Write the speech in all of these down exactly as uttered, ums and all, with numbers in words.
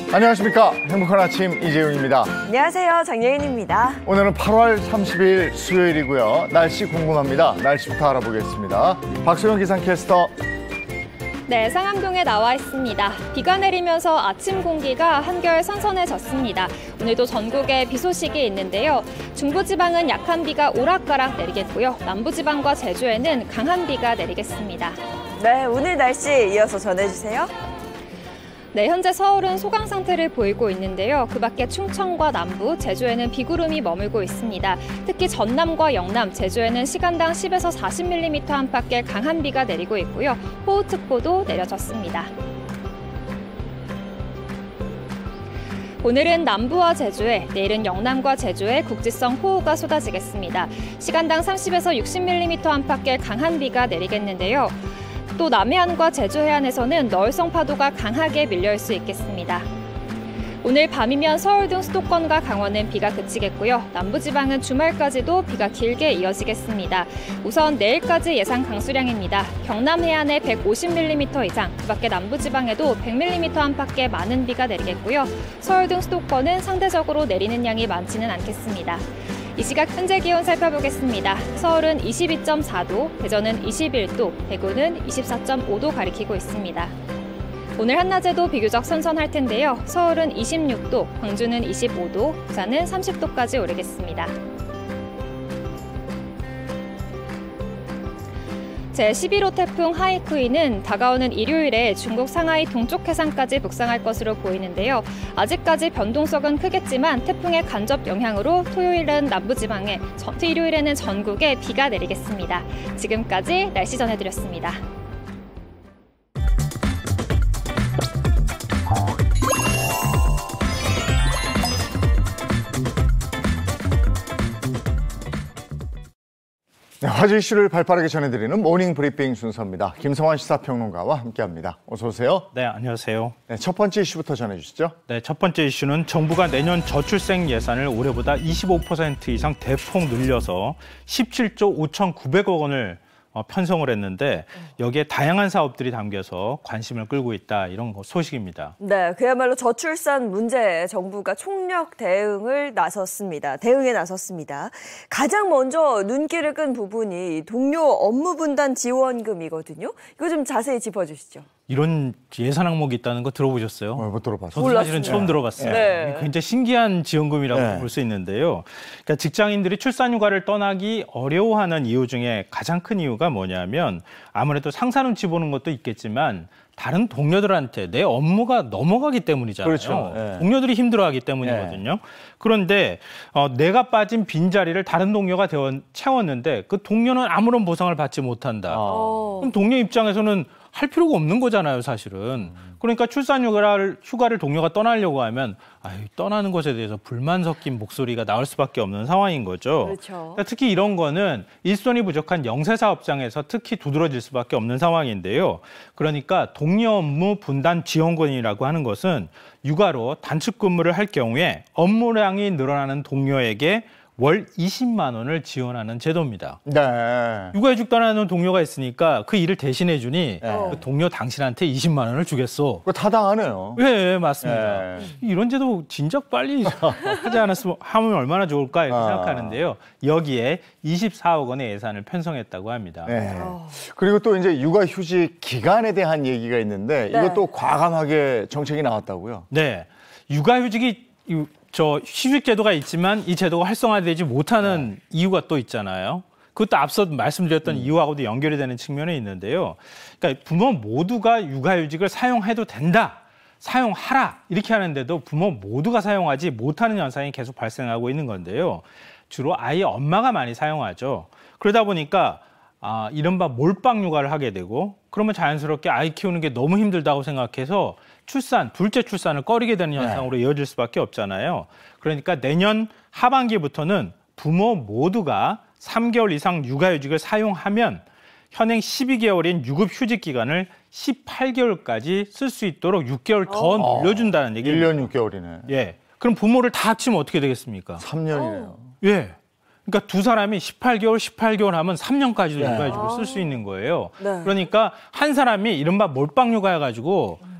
안녕하십니까. 행복한 아침 이재용입니다. 안녕하세요. 장예인입니다. 오늘은 팔월 삼십일 수요일이고요. 날씨 궁금합니다. 날씨부터 알아보겠습니다. 박소영 기상캐스터. 네, 상암동에 나와 있습니다. 비가 내리면서 아침 공기가 한결 선선해졌습니다. 오늘도 전국에 비 소식이 있는데요. 중부지방은 약한 비가 오락가락 내리겠고요. 남부지방과 제주에는 강한 비가 내리겠습니다. 네, 오늘 날씨 이어서 전해주세요. 네, 현재 서울은 소강 상태를 보이고 있는데요. 그 밖에 충청과 남부, 제주에는 비구름이 머물고 있습니다. 특히 전남과 영남, 제주에는 시간당 십에서 사십 밀리미터 안팎의 강한 비가 내리고 있고요. 호우특보도 내려졌습니다. 오늘은 남부와 제주에, 내일은 영남과 제주에 국지성 호우가 쏟아지겠습니다. 시간당 삼십에서 육십 밀리미터 안팎의 강한 비가 내리겠는데요. 또 남해안과 제주 해안에서는 너울성 파도가 강하게 밀려올 수 있겠습니다. 오늘 밤이면 서울 등 수도권과 강원은 비가 그치겠고요. 남부지방은 주말까지도 비가 길게 이어지겠습니다. 우선 내일까지 예상 강수량입니다. 경남 해안에 백오십 밀리미터 이상, 그 밖에 남부지방에도 백 밀리미터 안팎의 많은 비가 내리겠고요. 서울 등 수도권은 상대적으로 내리는 양이 많지는 않겠습니다. 이 시각 현재 기온 살펴보겠습니다. 서울은 이십이 점 사 도, 대전은 이십일 도, 대구는 이십사 점 오 도 가리키고 있습니다. 오늘 한낮에도 비교적 선선할 텐데요. 서울은 이십육 도, 광주는 이십오 도, 부산은 삼십 도까지 오르겠습니다. 제십일 호 태풍 하이쿠이는 다가오는 일요일에 중국 상하이 동쪽 해상까지 북상할 것으로 보이는데요. 아직까지 변동성은 크겠지만 태풍의 간접 영향으로 토요일은 남부지방에, 일요일에는 전국에 비가 내리겠습니다. 지금까지 날씨 전해드렸습니다. 네, 화제 이슈를 발빠르게 전해드리는 모닝 브리핑 순서입니다. 김성환 시사평론가와 함께합니다. 어서 오세요. 네, 안녕하세요. 네, 첫 번째 이슈부터 전해주시죠. 네, 첫 번째 이슈는 정부가 내년 저출생 예산을 올해보다 이십오 퍼센트 이상 대폭 늘려서 십칠 조 오천구백억 원을 어, 편성을 했는데 여기에 다양한 사업들이 담겨서 관심을 끌고 있다, 이런 소식입니다. 네, 그야말로 저출산 문제에 정부가 총력 대응을 나섰습니다. 대응에 나섰습니다. 가장 먼저 눈길을 끈 부분이 동료 업무 분담 지원금이거든요. 이거 좀 자세히 짚어주시죠. 이런 예산 항목이 있다는 거 들어보셨어요? 어, 못 들어봤어요. 저도 사실은 처음 들어봤어요. 네. 굉장히 신기한 지원금이라고 네. 볼 수 있는데요. 그러니까 직장인들이 출산휴가를 떠나기 어려워하는 이유 중에 가장 큰 이유가 뭐냐면 아무래도 상사 눈치 보는 것도 있겠지만 다른 동료들한테 내 업무가 넘어가기 때문이잖아요. 그렇죠. 네. 동료들이 힘들어하기 때문이거든요. 네. 그런데 어, 내가 빠진 빈자리를 다른 동료가 채웠는데 그 동료는 아무런 보상을 받지 못한다. 어. 그럼 동료 입장에서는 할 필요가 없는 거잖아요, 사실은. 그러니까 출산휴가를 휴가를 동료가 떠나려고 하면 아유, 떠나는 것에 대해서 불만 섞인 목소리가 나올 수밖에 없는 상황인 거죠. 그렇죠. 그러니까 특히 이런 거는 일손이 부족한 영세사업장에서 특히 두드러질 수밖에 없는 상황인데요. 그러니까 동료 업무 분담 지원금이라고 하는 것은 육아로 단축 근무를 할 경우에 업무량이 늘어나는 동료에게 월 이십만 원을 지원하는 제도입니다. 네. 육아휴직 떠나는 동료가 있으니까 그 일을 대신해 주니 네. 그 동료 당신한테 이십만 원을 주겠어. 그거 타당하네요. 네, 맞습니다. 네. 이런 제도 진작 빨리 하지 않았으면 하면 얼마나 좋을까 이렇게 아. 생각하는데요. 여기에 이십사억 원의 예산을 편성했다고 합니다. 네. 그리고 또 이제 육아휴직 기간에 대한 얘기가 있는데 네. 이것도 과감하게 정책이 나왔다고요? 네, 육아휴직이 저 휴직 제도가 있지만 이 제도가 활성화되지 못하는 네. 이유가 또 있잖아요. 그것도 앞서 말씀드렸던 음. 이유하고도 연결이 되는 측면이 있는데요. 그러니까 부모 모두가 육아휴직을 사용해도 된다, 사용하라 이렇게 하는데도 부모 모두가 사용하지 못하는 현상이 계속 발생하고 있는 건데요. 주로 아이의 엄마가 많이 사용하죠. 그러다 보니까 아, 이른바 몰빵 육아를 하게 되고 그러면 자연스럽게 아이 키우는 게 너무 힘들다고 생각해서 출산, 둘째 출산을 꺼리게 되는 현상으로 네. 이어질 수밖에 없잖아요. 그러니까 내년 하반기부터는 부모 모두가 삼 개월 이상 육아휴직을 사용하면 현행 십이 개월인 유급휴직 기간을 십팔 개월까지 쓸 수 있도록 육 개월 더 어. 늘려준다는 얘기입니다. 일 년 육 개월이네. 예. 그럼 부모를 다 합치면 어떻게 되겠습니까? 삼 년이네요. 예. 그러니까 두 사람이 십팔 개월, 십팔 개월 하면 삼 년까지도 육아휴직을 쓸 수 있는 거예요. 네. 그러니까 한 사람이 이른바 몰빵 육아 해가지고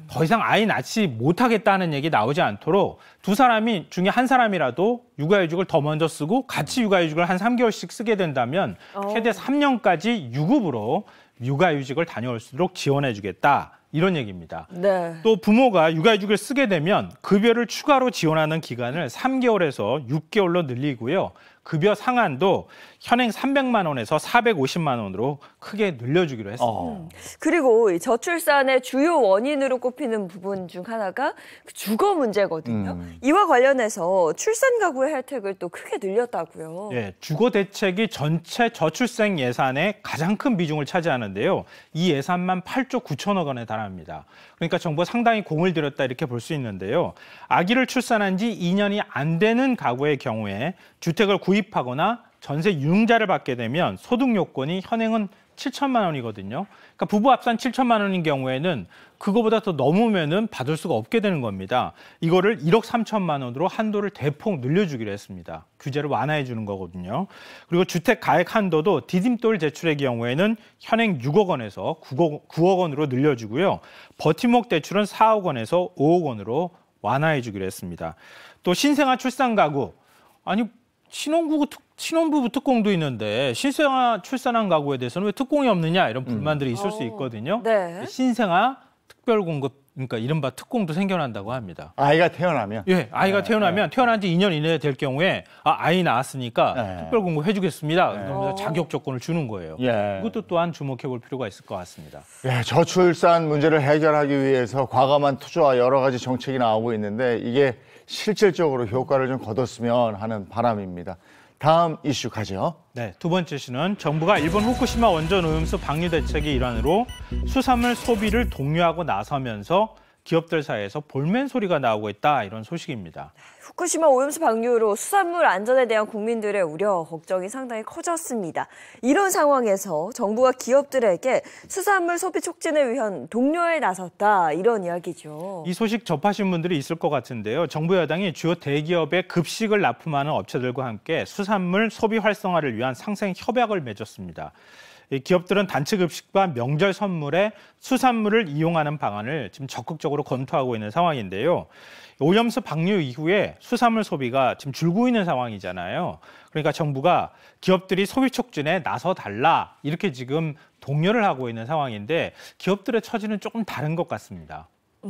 더 이상 아이 낳지 못하겠다는 얘기 나오지 않도록 두 사람이 중에 한 사람이라도 육아휴직을 더 먼저 쓰고 같이 육아휴직을 한 삼 개월씩 쓰게 된다면 최대 삼 년까지 유급으로 육아휴직을 다녀올 수 있도록 지원해주겠다. 이런 얘기입니다. 네. 또 부모가 육아휴직을 쓰게 되면 급여를 추가로 지원하는 기간을 삼 개월에서 육 개월로 늘리고요. 급여 상한도 현행 삼백만 원에서 사백오십만 원으로 크게 늘려주기로 했습니다. 어. 그리고 이 저출산의 주요 원인으로 꼽히는 부분 중 하나가 주거 문제거든요. 음. 이와 관련해서 출산 가구의 혜택을 또 크게 늘렸다고요. 예, 주거 대책이 전체 저출생 예산의 가장 큰 비중을 차지하는데요. 이 예산만 팔조 구천억 원에 달합니다. 그러니까 정부가 상당히 공을 들였다 이렇게 볼 수 있는데요. 아기를 출산한 지 이 년이 안 되는 가구의 경우에 주택을 구입하거나 전세 융자를 받게 되면 소득 요건이 현행은 칠천만 원이거든요. 그러니까 부부 합산 칠천만 원인 경우에는 그거보다 더 넘으면은 받을 수가 없게 되는 겁니다. 이거를 일억 삼천만 원으로 한도를 대폭 늘려주기로 했습니다. 규제를 완화해 주는 거거든요. 그리고 주택 가액 한도도 디딤돌 제출의 경우에는 현행 육억 원에서 구억, 구억 원으로 늘려주고요. 버팀목 대출은 사억 원에서 오억 원으로 완화해 주기로 했습니다. 또 신생아 출산 가구, 아니 신혼부부 특, 신혼부부 특공도 있는데 신생아 출산한 가구에 대해서는 왜 특공이 없느냐 이런 불만들이 있을 음. 수 있거든요. 네. 신생아 특별공급, 그러니까 이른바 특공도 생겨난다고 합니다. 아이가 태어나면. 예, 아이가 네, 태어나면 네. 태어난 지 이 년 이내에 될 경우에 아, 아이 낳았으니까 네. 특별공급 해주겠습니다. 그러면서 어. 자격 조건을 주는 거예요. 예. 이것도 또한 주목해 볼 필요가 있을 것 같습니다. 예, 저출산 문제를 해결하기 위해서 과감한 투자와 여러 가지 정책이 나오고 있는데 이게 실질적으로 효과를 좀 거뒀으면 하는 바람입니다. 다음 이슈 가죠. 네, 두 번째 이슈는 정부가 일본 후쿠시마 원전 오염수 방류 대책의 일환으로 수산물 소비를 독려하고 나서면서 기업들 사이에서 볼멘 소리가 나오고 있다 이런 소식입니다. 후쿠시마 오염수 방류로 수산물 안전에 대한 국민들의 우려, 걱정이 상당히 커졌습니다. 이런 상황에서 정부가 기업들에게 수산물 소비 촉진을 위한 독려에 나섰다 이런 이야기죠. 이 소식 접하신 분들이 있을 것 같은데요. 정부 여당이 주요 대기업의 급식을 납품하는 업체들과 함께 수산물 소비 활성화를 위한 상생 협약을 맺었습니다. 이 기업들은 단체 급식과 명절 선물에 수산물을 이용하는 방안을 지금 적극적으로 검토하고 있는 상황인데요. 오염수 방류 이후에 수산물 소비가 지금 줄고 있는 상황이잖아요. 그러니까 정부가 기업들이 소비 촉진에 나서 달라 이렇게 지금 독려를 하고 있는 상황인데 기업들의 처지는 조금 다른 것 같습니다.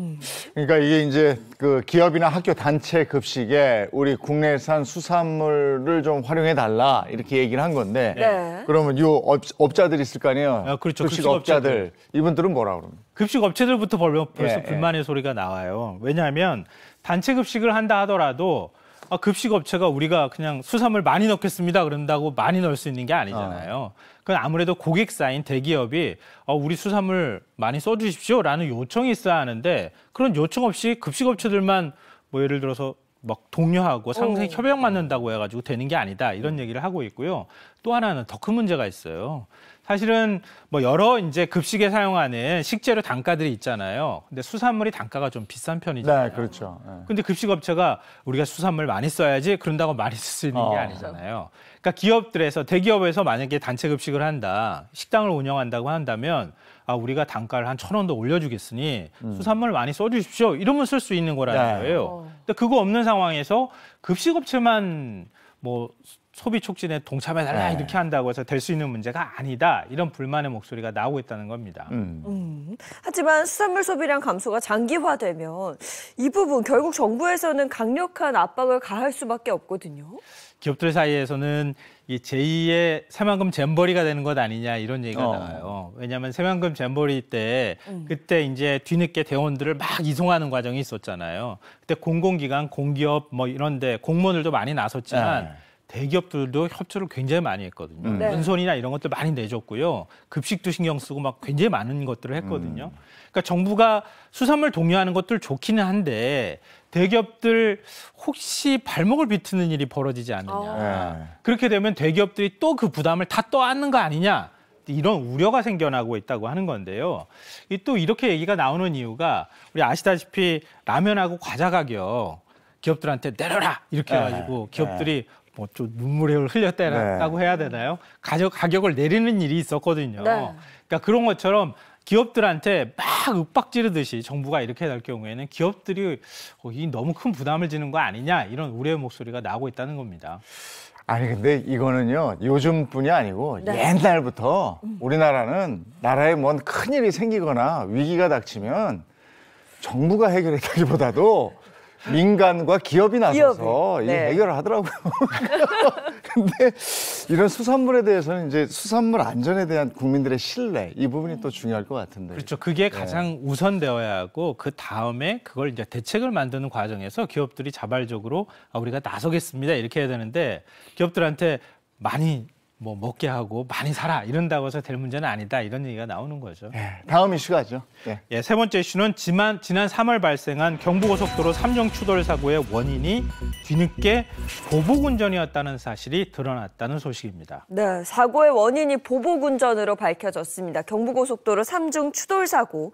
그러니까 이게 이제 그 기업이나 학교 단체 급식에 우리 국내산 수산물을 좀 활용해 달라 이렇게 얘기를 한 건데 네. 그러면 이 업, 업자들이 있을 거 아니에요? 아, 그렇죠. 급식 급식 업자들. 업자들. 이분들은 뭐라 그럽니까? 급식 업체들부터 벌- 벌써 예, 불만의 소리가 나와요. 왜냐하면 단체 급식을 한다 하더라도 아, 급식 업체가 우리가 그냥 수산물 많이 넣겠습니다 그런다고 많이 넣을 수 있는 게 아니잖아요. 그건 아무래도 고객사인 대기업이 어, 우리 수산물 많이 써주십시오라는 요청이 있어야 하는데 그런 요청 없이 급식 업체들만 뭐 예를 들어서 막 독려하고 상생 오. 협약 맺는다고 해가지고 되는 게 아니다 이런 얘기를 하고 있고요. 또 하나는 더 큰 문제가 있어요. 사실은 뭐 여러 이제 급식에 사용하는 식재료 단가들이 있잖아요. 근데 수산물이 단가가 좀 비싼 편이잖아요. 네, 그렇죠. 예. 근데 급식업체가 우리가 수산물 많이 써야지 그런다고 많이 쓸 수 있는 게 어. 아니잖아요. 그러니까 기업들에서 대기업에서 만약에 단체 급식을 한다, 식당을 운영한다고 한다면 아 우리가 단가를 한 천 원도 올려주겠으니 수산물 많이 써주십시오. 이러면 쓸 수 있는 거라는 네. 거예요. 어. 근데 그거 없는 상황에서 급식업체만 뭐 소비 촉진에 동참해달라 네. 이렇게 한다고 해서 될 수 있는 문제가 아니다. 이런 불만의 목소리가 나오고 있다는 겁니다. 음. 음, 하지만 수산물 소비량 감소가 장기화되면 이 부분 결국 정부에서는 강력한 압박을 가할 수밖에 없거든요. 기업들 사이에서는 이 제이의 새만금 잼버리가 되는 것 아니냐 이런 얘기가 어. 나와요. 왜냐하면 새만금 잼버리 때 음. 그때 이제 뒤늦게 대원들을 막 이송하는 과정이 있었잖아요. 그때 공공기관, 공기업 뭐 이런데 공무원들도 많이 나섰지만 네. 대기업들도 협조를 굉장히 많이 했거든요. 음. 네. 은손이나 이런 것들 많이 내줬고요. 급식도 신경 쓰고 막 굉장히 많은 것들을 했거든요. 그러니까 정부가 수산물 독려하는 것들 좋기는 한데 대기업들 혹시 발목을 비트는 일이 벌어지지 않느냐. 네. 그렇게 되면 대기업들이 또 그 부담을 다 떠안는 거 아니냐. 이런 우려가 생겨나고 있다고 하는 건데요. 이 또 이렇게 얘기가 나오는 이유가 우리 아시다시피 라면하고 과자 가격 기업들한테 내려라 이렇게 네. 해가지고 기업들이 뭐 좀 눈물을 흘렸다고 해야 되나요? 가격 가격을 내리는 일이 있었거든요. 네. 그러니까 그런 것처럼 기업들한테 막 윽박 지르듯이 정부가 이렇게 될 경우에는 기업들이 어, 이 너무 큰 부담을 지는 거 아니냐 이런 우려의 목소리가 나오고 있다는 겁니다. 아니 근데 이거는요 요즘뿐이 아니고 네. 옛날부터 우리나라는 나라에 뭔 큰일이 생기거나 위기가 닥치면 정부가 해결했다기보다도 민간과 기업이 나서서 기업이. 이 네. 해결을 하더라고요. 근데 이런 수산물에 대해서는 이제 수산물 안전에 대한 국민들의 신뢰 이 부분이 또 중요할 것 같은데. 그렇죠. 그게 가장 우선되어야 하고 그 다음에 그걸 이제 대책을 만드는 과정에서 기업들이 자발적으로 아, 우리가 나서겠습니다 이렇게 해야 되는데 기업들한테 많이 뭐 먹게 하고 많이 사라 이런다고 해서 될 문제는 아니다 이런 얘기가 나오는 거죠. 예, 다음 이슈가죠. 예. 예, 세 번째 이슈는 지난, 지난 삼월 발생한 경부고속도로 삼중 추돌 사고의 원인이 뒤늦게 보복운전이었다는 사실이 드러났다는 소식입니다. 네, 사고의 원인이 보복운전으로 밝혀졌습니다. 경부고속도로 삼중 추돌 사고.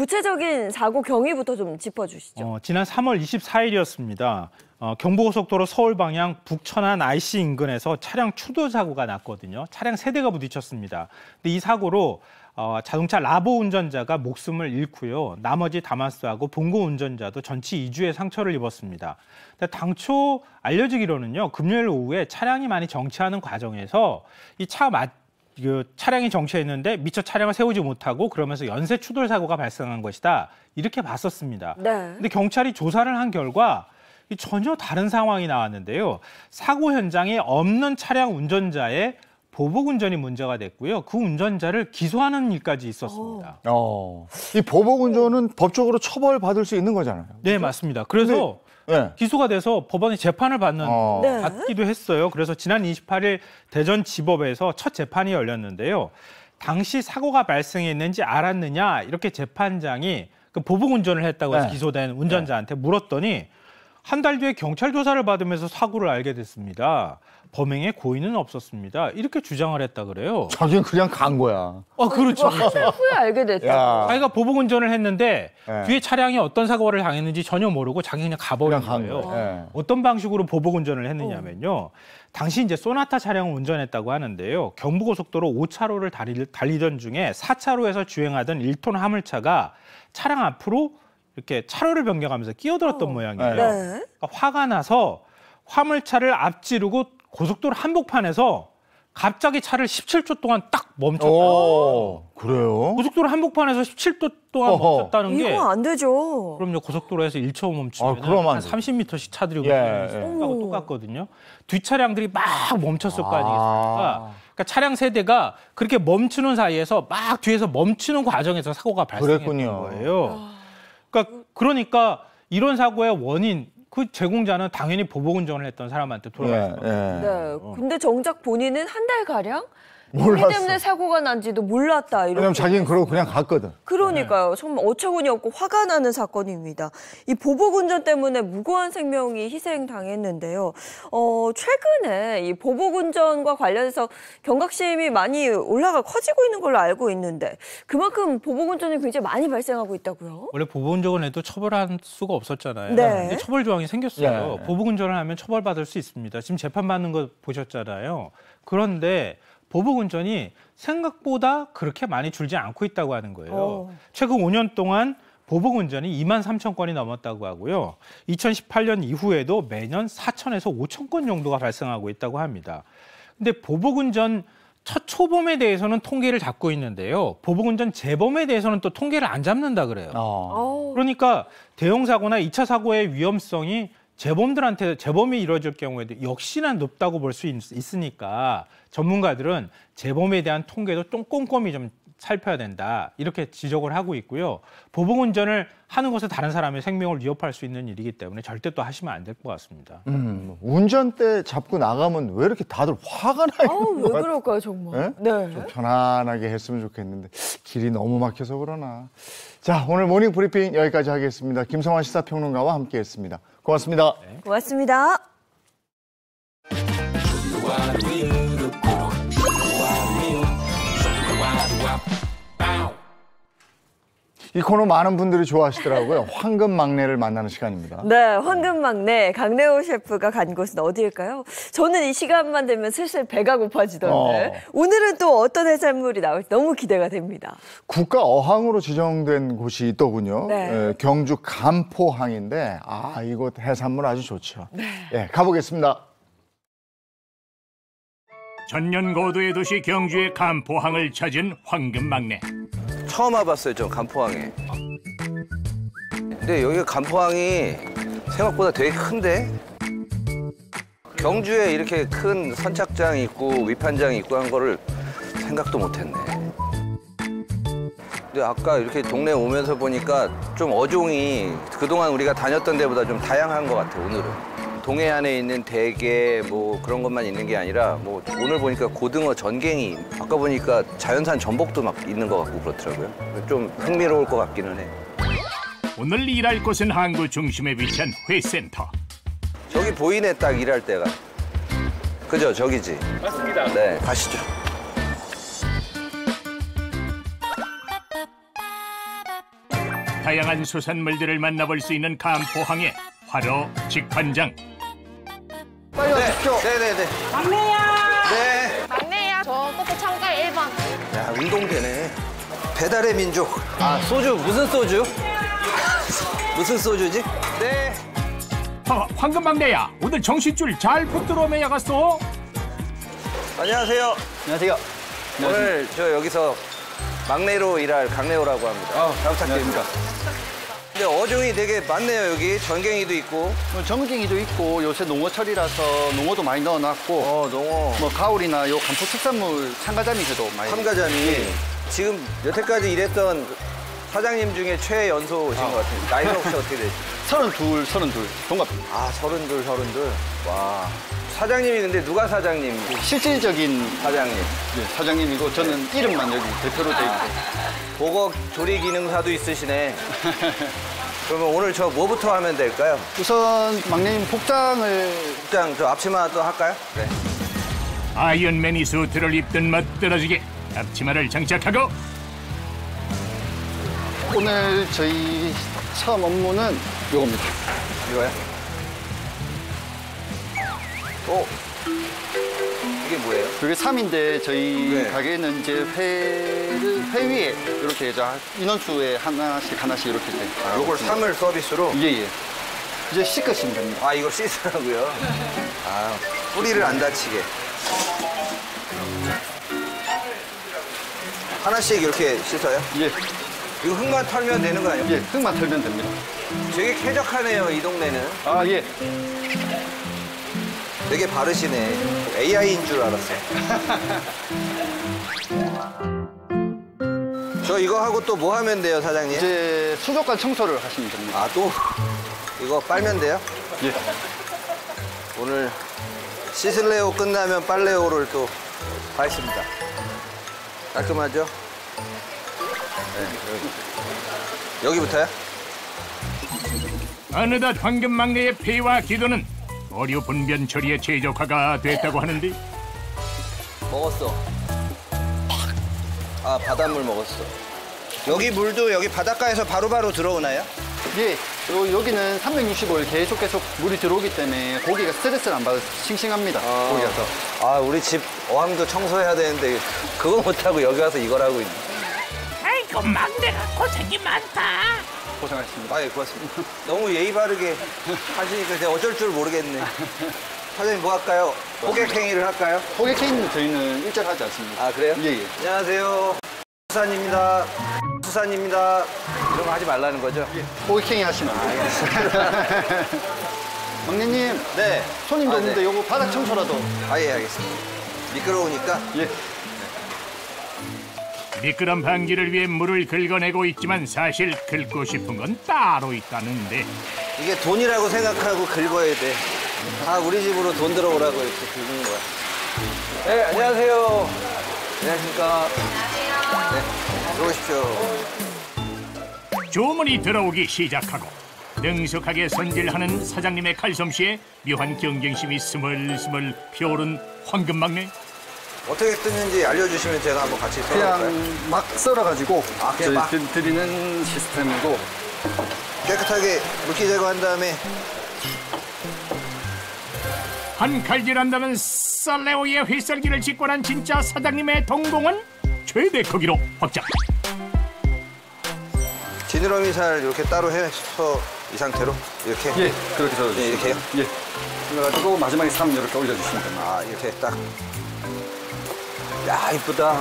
구체적인 사고 경위부터 좀 짚어주시죠. 어, 지난 삼월 이십사일이었습니다. 어, 경부고속도로 서울 방향 북천안 아이씨 인근에서 차량 추돌 사고가 났거든요. 차량 세 대가 부딪혔습니다. 근데 이 사고로 어, 자동차 라보 운전자가 목숨을 잃고요. 나머지 다마스하고 봉고 운전자도 전치 이 주의 상처를 입었습니다. 근데 당초 알려지기로는요. 금요일 오후에 차량이 많이 정체하는 과정에서 이 차 맞 그 차량이 정체했는데 미처 차량을 세우지 못하고 그러면서 연쇄 추돌 사고가 발생한 것이다. 이렇게 봤었습니다. 네. 근데 경찰이 조사를 한 결과 전혀 다른 상황이 나왔는데요. 사고 현장에 없는 차량 운전자의 보복 운전이 문제가 됐고요. 그 운전자를 기소하는 일까지 있었습니다. 어, 이 보복 운전은 법적으로 처벌받을 수 있는 거잖아요. 네, 맞습니다. 그래서 네. 기소가 돼서 법원에 재판을 받는 어. 네. 받기도 했어요. 그래서 지난 이십팔일 대전지법에서 첫 재판이 열렸는데요. 당시 사고가 발생했는지 알았느냐 이렇게 재판장이 그 보복 운전을 했다고 해서 네. 기소된 운전자한테 물었더니 한 달 뒤에 경찰 조사를 받으면서 사고를 알게 됐습니다. 범행에 고의는 없었습니다. 이렇게 주장을 했다 그래요. 자기는 그냥 간 거야. 아, 그렇죠. 한 달 후에 알게 됐죠. 야. 자기가 보복 운전을 했는데 네. 뒤에 차량이 어떤 사고를 당했는지 전혀 모르고 자기 그냥 가버린 그냥 간 거예요. 거예요. 예. 어떤 방식으로 보복 운전을 했느냐면요. 당시 이제 소나타 차량을 운전했다고 하는데요. 경부고속도로 오 차로를 달리, 달리던 중에 사 차로에서 주행하던 일 톤 화물차가 차량 앞으로 이렇게 차로를 변경하면서 끼어들었던 모양이에요. 네. 네. 그러니까 화가 나서 화물차를 앞지르고 고속도로 한복판에서 갑자기 차를 십칠 초 동안 딱 멈췄다. 오, 그래요? 고속도로 한복판에서 십칠 초 동안 어허. 멈췄다는 게 이거 안 되죠. 그럼요. 고속도로에서 일 초 멈추면 아, 그럼 안 한 돼. 삼십 미터씩 차들이 예, 예. 하고 똑같거든요. 뒷차량들이 막 멈췄을 거 아니겠습니까? 아. 그러니까 차량 세대가 그렇게 멈추는 사이에서 막 뒤에서 멈추는 과정에서 사고가 발생했던 그랬군요. 거예요. 그러니까 그러니까 이런 사고의 원인 그 제공자는 당연히 보복 운전을 했던 사람한테 돌아갈 예, 수밖에 예. 네. 근데 정작 본인은 한 달 가량 몰랐어. 이 때문에 사고가 난지도 몰랐다. 이렇게. 왜냐면 자기는 그러고 그냥 갔거든. 그러니까요. 정말 어처구니 없고 화가 나는 사건입니다. 이 보복운전 때문에 무고한 생명이 희생당했는데요. 어, 최근에 이 보복운전과 관련해서 경각심이 많이 올라가 커지고 있는 걸로 알고 있는데 그만큼 보복운전이 굉장히 많이 발생하고 있다고요? 원래 보복운전을 해도 처벌할 수가 없었잖아요. 네. 근데 처벌 조항이 생겼어요. 네. 보복운전을 하면 처벌받을 수 있습니다. 지금 재판받는 거 보셨잖아요. 그런데 보복운전이 생각보다 그렇게 많이 줄지 않고 있다고 하는 거예요. 어. 최근 오 년 동안 보복운전이 이만 삼천 건이 넘었다고 하고요. 이천십팔 년 이후에도 매년 사천에서 오천 건 정도가 발생하고 있다고 합니다. 근데 보복운전 첫 초범에 대해서는 통계를 잡고 있는데요. 보복운전 재범에 대해서는 또 통계를 안 잡는다 그래요. 어. 어. 그러니까 대형 사고나 이 차 사고의 위험성이 재범들한테 재범이 이루어질 경우에도 역시나 높다고 볼 수 있으니까 전문가들은 재범에 대한 통계도 좀 꼼꼼히 좀 살펴야 된다 이렇게 지적을 하고 있고요. 보복운전을 하는 것은 다른 사람의 생명을 위협할 수 있는 일이기 때문에 절대 또 하시면 안 될 것 같습니다. 음, 운전대 잡고 나가면 왜 이렇게 다들 화가 나 아우, 있는 왜 거야? 그럴까요, 정말? 네? 네. 좀 편안하게 했으면 좋겠는데 길이 너무 막혀서 그러나. 자, 오늘 모닝 브리핑 여기까지 하겠습니다. 김성환 시사평론가와 함께했습니다. 고맙습니다. 고맙습니다. 이 코너 많은 분들이 좋아하시더라고요. 황금 막내를 만나는 시간입니다. 네, 황금 막내 강래호 셰프가 간 곳은 어디일까요? 저는 이 시간만 되면 슬슬 배가 고파지던데 어. 오늘은 또 어떤 해산물이 나올지 너무 기대가 됩니다. 국가 어항으로 지정된 곳이 있더군요. 네. 에, 경주 간포항인데 아 이곳 해산물 아주 좋죠. 네. 예, 가보겠습니다. 천년고도의 도시 경주의 간포항을 찾은 황금막내. 처음 와봤어요, 저 간포항에. 근데 여기가 간포항이 생각보다 되게 큰데? 경주에 이렇게 큰 선착장이 있고 위판장이 있고 한 거를 생각도 못했네. 근데 아까 이렇게 동네 오면서 보니까 좀 어종이 그동안 우리가 다녔던 데보다 좀 다양한 것 같아, 오늘은. 동해안에 있는 대게 뭐 그런 것만 있는 게 아니라 뭐 오늘 보니까 고등어, 전갱이, 아까 보니까 자연산 전복도 막 있는 것 같고 그렇더라고요. 좀 흥미로울 것 같기는 해. 오늘 일할 곳은 항구 중심에 위치한 회센터. 저기 보이네, 딱 일할 때가. 그죠, 저기지? 맞습니다. 네, 가시죠. 다양한 수산물들을 만나볼 수 있는 간포항의 화로 직판장. 빨리 와주십시오. 네, 네, 네. 막내야! 네. 막내야, 저 꽃도 참가 일 번. 야, 운동되네. 배달의 민족. 아, 소주, 무슨 소주? 무슨 소주지? 네. 어, 황금막내야, 오늘 정신줄 잘 붙들어 매야갔어. 안녕하세요. 안녕하세요. 오늘 저 여기서 막내로 일할 강래호라고 합니다. 아, 잘 부탁드립니다. 근데 어종이 되게 많네요, 여기. 전갱이도 있고. 뭐 정갱이도 있고 요새 농어철이라서 농어도 많이 넣어놨고 어, 농어. 뭐 가을이나 요 간포 특산물 참가자미도 많이. 참가자미. 예. 지금 여태까지 일했던 사장님 중에 최연소신 것 같아요. 나이가 혹시 어떻게 되죠? 서른둘, 서른둘 동갑입니다. 아, 서른둘, 서른둘. 와. 사장님이 근데 누가 사장님? 실질적인 사장님. 예, 사장님이고 저는 이름만 여기 대표로 돼 있고. 보거 조리 기능사도 있으시네. 그러면 오늘 저 뭐부터 하면 될까요? 우선 막내님 복장을 복장 저 앞치마 또 할까요? 네. 아이언맨이 수트를 입든 멋들어지게 앞치마를 장착하고 오늘 저희 처음 업무는 요겁니다. 이거요? 어? 이게 뭐예요? 그게 삼인데 저희 네. 가게는 이제 회를 회 위에 이렇게 저 인원수에 하나씩 하나씩 이렇게 돼. 아, 요걸 삼을 서비스로? 예예. 이제 씻으시면 됩니다. 아, 이거 씻으라고요? 아, 뿌리를 안 다치게. 하나씩 이렇게 씻어요? 예. 이거 흙만 털면 되는 거 아니에요? 예, 흙만 털면 됩니다. 되게 쾌적하네요, 이 동네는. 아, 예. 되게 바르시네. 에이아이인 줄 알았어요. 저 이거 하고 또 뭐 하면 돼요, 사장님? 이제 수족관 청소를 하시면 됩니다. 아, 또 이거 빨면 돼요? 예. 오늘 씻을래요 끝나면 빨래요를 또 하겠습니다. 깔끔하죠? 네, 여기. 여기부터요? 어느덧 황금막내의 폐와 기도는 어류 분변 처리에 최적화가 됐다고 하는데 먹었어. 아, 바닷물 먹었어. 여기 물도 여기 바닷가에서 바로바로 들어오나요? 예. 요, 여기는 삼백육십오 일 계속 계속 물이 들어오기 때문에 고기가 스트레스를 안 받아서 싱싱합니다. 아. 고기가 더. 아, 우리 집 어항도 청소해야 되는데 그거 못하고 여기 와서 이걸 하고 있네. 아이고 막내가 고생이 많다. 고생하셨습니다. 아, 예, 고맙습니다. 너무 예의 바르게 하시니까 제가 어쩔 줄 모르겠네. 사장님 뭐 할까요? 호객행위를 할까요? 호객행위는 저희는 일절하지 않습니다. 아, 그래요? 예, 예. 안녕하세요. 수산입니다. 수산입니다. 이런 거 하지 말라는 거죠? 호객행위 하시면 안 돼요. 막내님, 네. 손님도 아, 없는데 네. 요거 바닥 청소라도. 아, 예, 알겠습니다. 미끄러우니까. 예. 미끄럼 방지를 위해 물을 긁어내고 있지만 사실 긁고 싶은 건 따로 있다는데 이게 돈이라고 생각하고 긁어야 돼. 아, 우리 집으로 돈 들어오라고 이렇게 긁는 거야. 네, 안녕하세요. 안녕하십니까. 네, 들어오십시오. 주문이 들어오기 시작하고 능숙하게 손질하는 사장님의 칼솜씨에 묘한 경쟁심이 스물스물 피어오른 황금막내. 어떻게 뜯는지 알려주시면 제가 한번 같이 썰어볼까요? 그냥 막 썰어가지고 아, 그냥 막? 드- 드리는 시스템이고. 깨끗하게 물기 제거한 다음에 한 칼질한다면 썰레오의 휘썰기를 직관한 진짜 사장님의 동공은 최대 크기로 확장. 지느러미 살 이렇게 따로 해서 이 상태로 이렇게 예, 그렇게 썰어주시면 네, 이렇게요? 예. 그래가지고 마지막에 삼 이렇게 올려주시면 됩니다. 아 이렇게 딱. 야 이쁘다.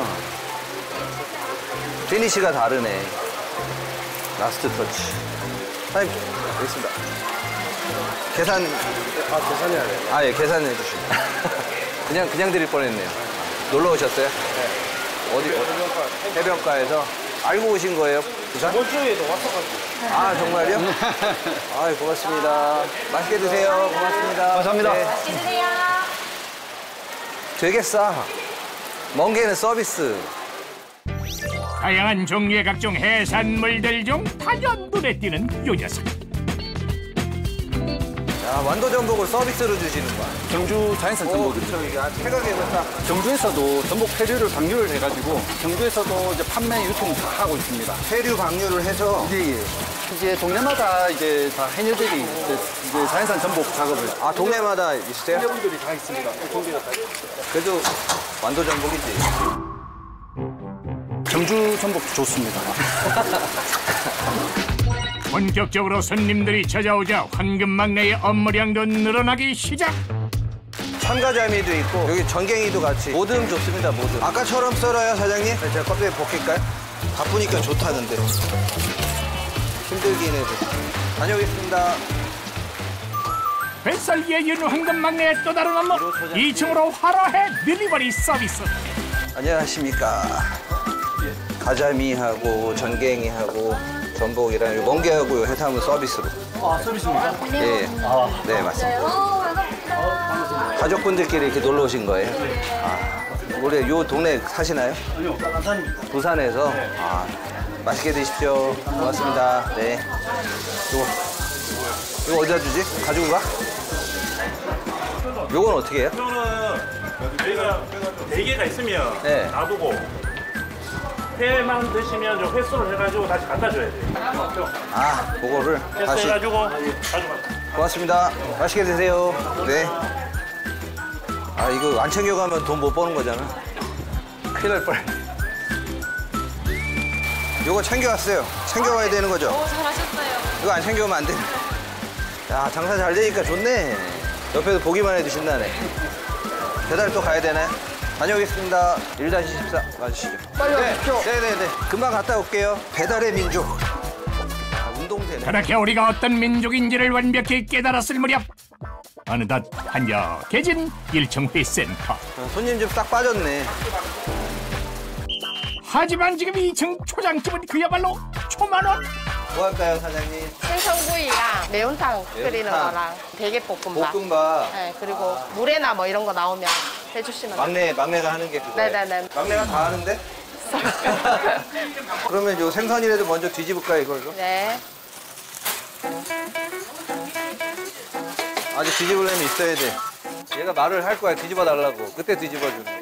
피니시가 다르네. 라스트 터치. 사장님 알겠습니다. 계산. 아 계산해야 돼요. 아예 계산해 주시면. 그냥 그냥 드릴 뻔했네요. 놀러 오셨어요? 네. 어디? 해변가. 해변가에서 알고 오신 거예요? 부산? 이번 주에도 왔어가지고. 아 정말요? 아 고맙습니다. 맛있게 드세요. 고맙습니다. 감사합니다. 네. 맛있게 드세요. 되게 싸. 멍게는 서비스. 다양한 종류의 각종 해산물들 중 단연 눈에 띄는 요 녀석. 야 완도 전복을 서비스로 주시는 거야. 경주 자연산 오, 전복입니다. 그렇죠. 이게 아주 태각에서 딱. 경주에서도 전복 폐류를 방류를 해가지고 경주에서도 이제 판매 유통 다 하고 있습니다. 폐류 방류를 해서. 예, 예. 이제 동네마다 이제 다 해녀들이 이제, 이제 자연산 전복 작업을. 아 동네마다 있으세요? 해녀분들이 다 있습니다. 동네가 다 그래도 완도 전복이지. 경주 전복 좋습니다. 본격적으로 손님들이 찾아오자 황금막내의 업무량도 늘어나기 시작. 참가자미도 있고 여기 전갱이도 같이. 모듬 좋습니다. 모듬. 아까처럼 썰어요 사장님? 네, 제가 껍데기 벗길까요? 바쁘니까 좋다는데. 힘들긴 해도. 다녀오겠습니다. 뱃살기에 윤 황금막내의 또 다른 업무. 이 층으로 화로해 딜리버리 서비스. 안녕하십니까. 가자미하고 전갱이하고 전복이랑 멍게하고 해산물 서비스로. 아, 서비스입니까? 예. 아. 네 맞습니다. 가족분들끼리 이렇게 놀러 오신 거예요? 아, 우리 요 동네 사시나요? 아니요, 부산입니다. 부산에서. 아, 맛있게 드십시오. 고맙습니다. 네. 이거 이거 어디다 주지? 가지고 가? 요건 어떻게 해요? 이거는 저희가 네 개가 있으면 네. 놔두고 회만 드시면 저 횟수를 해가지고 다시 갖다 줘야 돼요. 아, 그거를 횟수 다시. 해가지고 가져가. 고맙습니다. 맛있게 드세요. 네. 아, 이거 안 챙겨가면 돈 못 버는 거잖아. 큰일 날 뻔. 이거 챙겨왔어요. 챙겨와야 되는 거죠? 오, 잘하셨어요. 이거 안 챙겨오면 안 돼. 야, 장사 잘 되니까 좋네. 옆에서 보기만 해도 신나네. 배달 또 가야 되나요? 다녀오겠습니다. 일 다시 십사 맞으시죠? 빨리 네, 와주십시오. 네네네. 금방 갔다 올게요. 배달의 민족. 아, 운동되네. 그렇게 우리가 어떤 민족인지를 완벽히 깨달았을 무렵 어느덧 한적해진 일 층 회센터. 아, 손님 좀 딱 빠졌네. 하지만 지금 이 층 초장집은 그야말로 초만원. 뭐 할까요, 사장님? 생선구이랑 매운탕 끓이는 거랑 대게볶음밥. 볶음밥. 네, 그리고 물회나 뭐 이런 거 나오면 해주시면 돼요. 막내, 막내가 하는 게 그거예요? 네네네. 막내가 다 하는데? 그러면 요 생선이라도 먼저 뒤집을까요, 이걸로? 네. 아직 뒤집으려면 있어야 돼. 얘가 말을 할 거야, 뒤집어 달라고. 그때 뒤집어 주는 거야.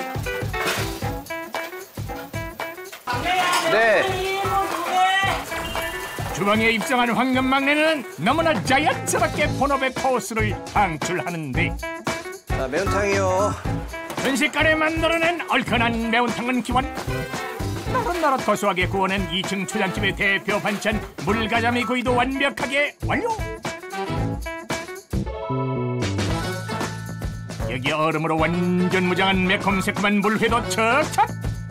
네. 주방에 입성한 황금막내는 너무나 자연스럽게 본업의 포스를 방출하는데 자, 매운탕이요. 순식간에 만들어낸 얼큰한 매운탕은 기원. 노릇노릇 고소하게 구워낸 이 층 초장집의 대표 반찬 물가자미 구이도 완벽하게 완료. 여기 얼음으로 완전 무장한 매콤새콤한 물회도 척척.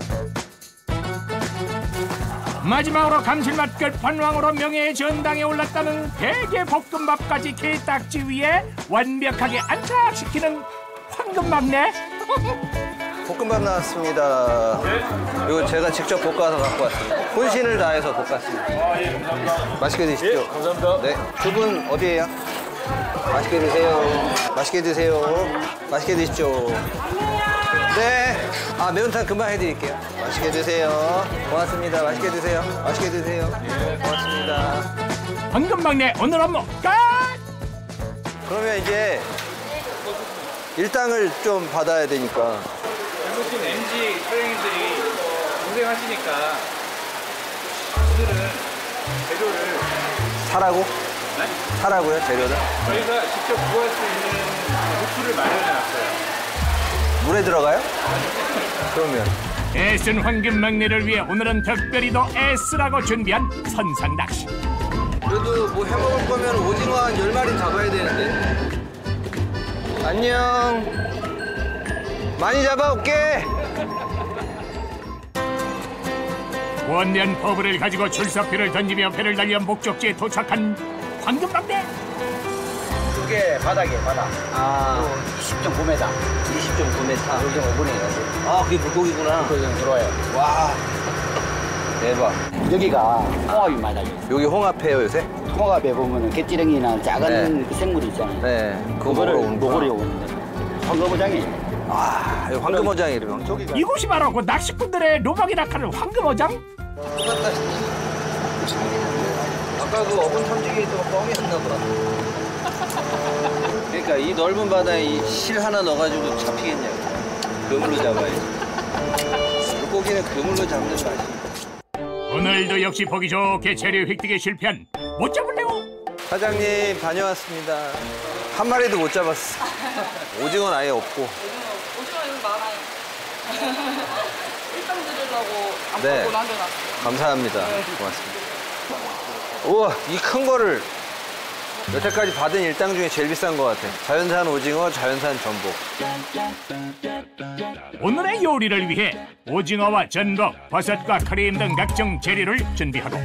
마지막으로 감칠맛 끝판왕으로 명예의 전당에 올랐다는 대게볶음밥까지 게딱지 위에 완벽하게 안착시키는 황금막내. 볶음밥 나왔습니다. 이거 제가 직접 볶아서 갖고 왔습니다. 혼신을 다해서 볶았습니다. 아, 예, 감사합니다. 맛있게 드십시오. 예, 감사합니다. 네. 두 분 어디에요? 맛있게 드세요. 맛있게 드세요. 맛있게 드십시오. 네. 아, 매운탕 금방 해드릴게요. 맛있게 드세요. 고맙습니다. 맛있게 드세요. 맛있게 드세요. 네, 고맙습니다. 황금막내 오늘 업무 끝! 그러면 이제 일당을 좀 받아야 되니까 젊으신 엠지 사장님들이 고생하시니까 오늘은 재료를 사라고? 네? 사라고요, 재료를? 저희가 직접 구할 수 있는 호수를 마련해놨어요. 물에 들어가요? 그러면 애쓴 황금 막내를 위해 오늘은 특별히 더 애쓰라고 준비한 선상 낚시. 그래도 뭐 해먹을 거면 오징어 한 열 마리 잡아야 되는데. 안녕. 많이 잡아올게. 원년 퍼브를 가지고 출석표를 던지며 배를 달려 목적지에 도착한 황금 막내. 그게 바닥이에요, 바닥. 아, 이십 점 구 미터. 이십 점 구 미터. 요즘 오 분에 가지고. 아, 그게 물고기구나. 그냥 들어와요. 와, 대박. 여기가 홍합이 많이 나요. 여기 홍합해요, 요새? 홍합에 보면 갯지렁이나 작은 그 생물이 있잖아요. 네, 그거 그거를 먹으러 오는구나. 먹으러 오는데. 황금어장이에요. 아, 여기 황금어장이래요. 저기가 이곳이 바로 그 낚시꾼들의 로망이 낙하는 황금어장. 똑같다. 아까 그 어분 탐지기도 뻥이었나 보다. 그러니까 이 넓은 바다에 이 실 하나 넣어가지고 잡히겠냐고. 그물로 잡아야지. 물고기는 그물로 잡는 맛이. 오늘도 역시 보기 좋게 재료 획득에 실패한 못 잡을래요. 사장님 다녀왔습니다. 한 마리도 못 잡았어. 오징어는 아예 없고. 오징어는 많아요. 일당 드리려고 안 네. 보고 남겨놨어요. 감사합니다. 고맙습니다. 우와, 이 큰 거를 여태까지 받은 일당 중에 제일 비싼 것 같아. 자연산 오징어, 자연산 전복. 오늘의 요리를 위해 오징어와 전복, 버섯과 크림 등 각종 재료를 준비하고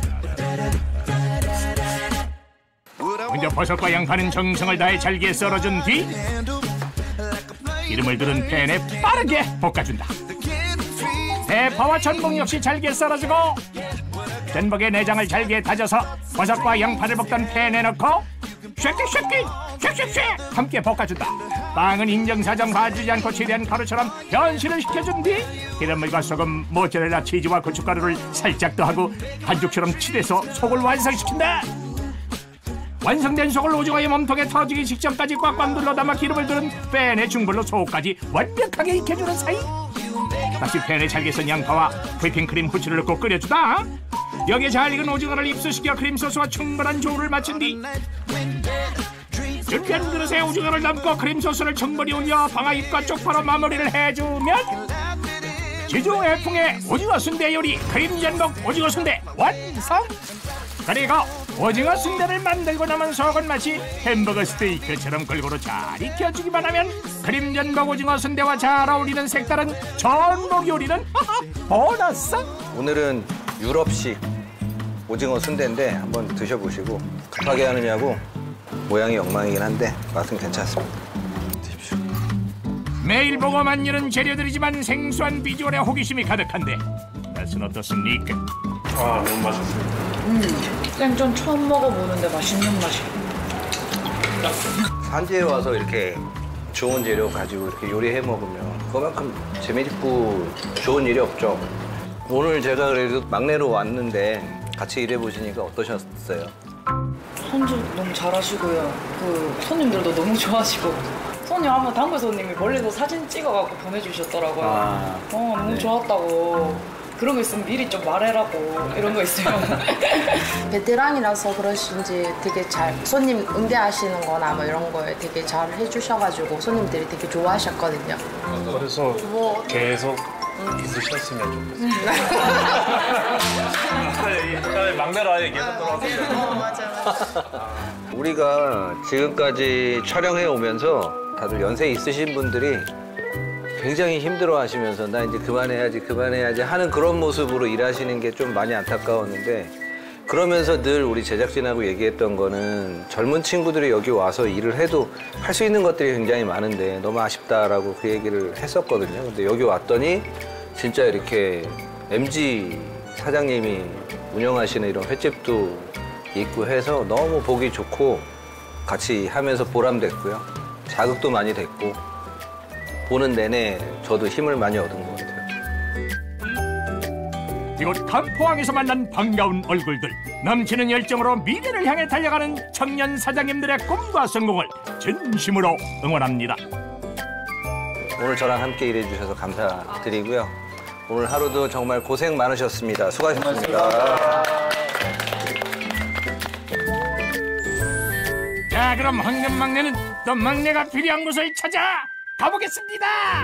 먼저 버섯과 양파는 정성을 다해 잘게 썰어준 뒤 기름을 두른 팬에 빠르게 볶아준다. 대파와 전복 역시 잘게 썰어주고 전복의 내장을 잘게 다져서 버섯과 양파를 볶던 팬에 넣고 쉐킷쉐킷 쉐킷쉐 함께 볶아준다. 빵은 인정사정 봐주지 않고 최대한 가루처럼 변신을 시켜준 뒤 기름물과 소금, 모짜렐라 치즈와 고춧가루를 살짝 더하고 반죽처럼 칠해서 속을 완성시킨다. 완성된 속을 오징어의 몸통에 터지기 직전까지 꽉꽉 눌러 담아 기름을 두른 팬에 중불로 속까지 완벽하게 익혀주는 사이 다시 팬에 잘게 썬 양파와 휘핑크림 후추를 넣고 끓여주다. 여기에 잘 익은 오징어를 입수시켜 크림소스와 충분한 조를 마친 뒤 준비한 그릇에 오징어를 담고 크림소스를 충분히 올려 방아잎과 쪽파로 마무리를 해주면 제주 해풍의 오징어 순대 요리 크림전복 오징어 순대 완성! 그리고 오징어 순대를 만들고 남은 속은 맛이 햄버거 스테이크처럼 골고루 잘 익혀주기만 하면 크림전복 오징어 순대와 잘 어울리는 색다른 전복 요리는 보너스! 오늘은 유럽식 오징어 순대인데 한번 드셔보시고 급하게 하느냐고 모양이 엉망이긴 한데 맛은 괜찮습니다. 드십시오. 매일 보고만 이런 재료들이지만 생소한 비주얼에 호기심이 가득한데 맛은 어떻습니까? 아, 너무 맛있습니다. 음, 생전 처음 먹어보는데 맛있는 맛이. 산지에 와서 이렇게 좋은 재료 가지고 이렇게 요리해 먹으면 그만큼 재미있고 좋은 일이 없죠. 오늘 제가 그래도 막내로 왔는데 같이 일해 보시니까 어떠셨어요? 손질 너무 잘하시고요. 그 손님들도 너무 좋아하시고 손님 한번 단골 손님이 멀리서 사진 찍어갖고 보내주셨더라고요. 아, 어 너무 네. 좋았다고. 그런 거 있으면 미리 좀 말해라고 이런 거 있어요. 베테랑이라서 그러신지 되게 잘 손님 응대하시는 거나 뭐 이런 거에 되게 잘 해주셔가지고 손님들이 되게 좋아하셨거든요. 그래서 뭐 계속 있으셨으면 좋겠어요. 차라리 막내로 아예 계속 돌아왔어요. 맞아. 우리가 지금까지 촬영해 오면서 다들 연세 있으신 분들이 굉장히 힘들어 하시면서 나 이제 그만해야지 그만해야지 하는 그런 모습으로 일하시는 게 좀 많이 안타까웠는데 그러면서 늘 우리 제작진하고 얘기했던 거는 젊은 친구들이 여기 와서 일을 해도 할 수 있는 것들이 굉장히 많은데 너무 아쉽다라고 그 얘기를 했었거든요. 근데 여기 왔더니 진짜 이렇게 엠지 사장님이 운영하시는 이런 횟집도 있고 해서 너무 보기 좋고 같이 하면서 보람됐고요. 자극도 많이 됐고 보는 내내 저도 힘을 많이 얻은 것 같아요. 이곳 간포항에서 만난 반가운 얼굴들, 넘치는 열정으로 미래를 향해 달려가는 청년 사장님들의 꿈과 성공을 진심으로 응원합니다. 오늘 저랑 함께 일해주셔서 감사드리고요. 오늘 하루도 정말 고생 많으셨습니다. 수고하셨습니다. 자, 그럼 황금 막내는 또 막내가 필요한 곳을 찾아 가보겠습니다.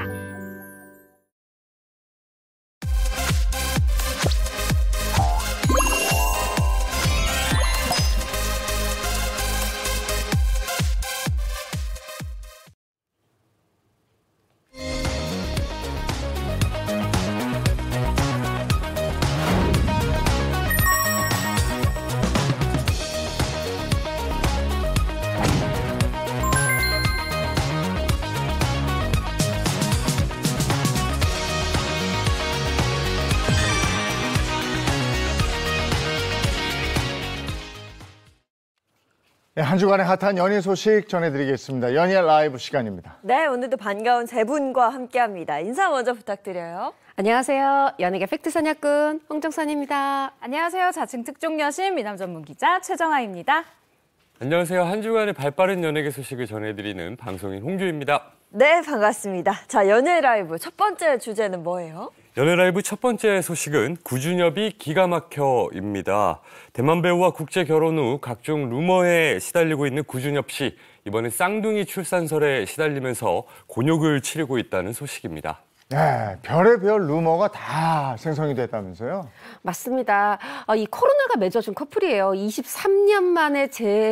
네, 한 주간의 핫한 연예 소식 전해드리겠습니다. 연예 라이브 시간입니다. 네, 오늘도 반가운 세 분과 함께합니다. 인사 먼저 부탁드려요. 안녕하세요. 연예계 팩트 사냥꾼 홍정선입니다. 안녕하세요. 자칭 특종 여신 미남 전문 기자 최정아입니다. 안녕하세요. 한 주간의 발빠른 연예계 소식을 전해드리는 방송인 홍규입니다. 네, 반갑습니다. 자, 연예 라이브 첫 번째 주제는 뭐예요? 연예라이브 첫 번째 소식은 구준엽이 기가 막혀입니다. 대만 배우와 국제 결혼 후 각종 루머에 시달리고 있는 구준엽 씨. 이번엔 쌍둥이 출산설에 시달리면서 곤욕을 치르고 있다는 소식입니다. 네, 별의별 루머가 다 생성이 됐다면서요? 맞습니다. 이 코로나가 맺어준 커플이에요. 이십삼 년 만에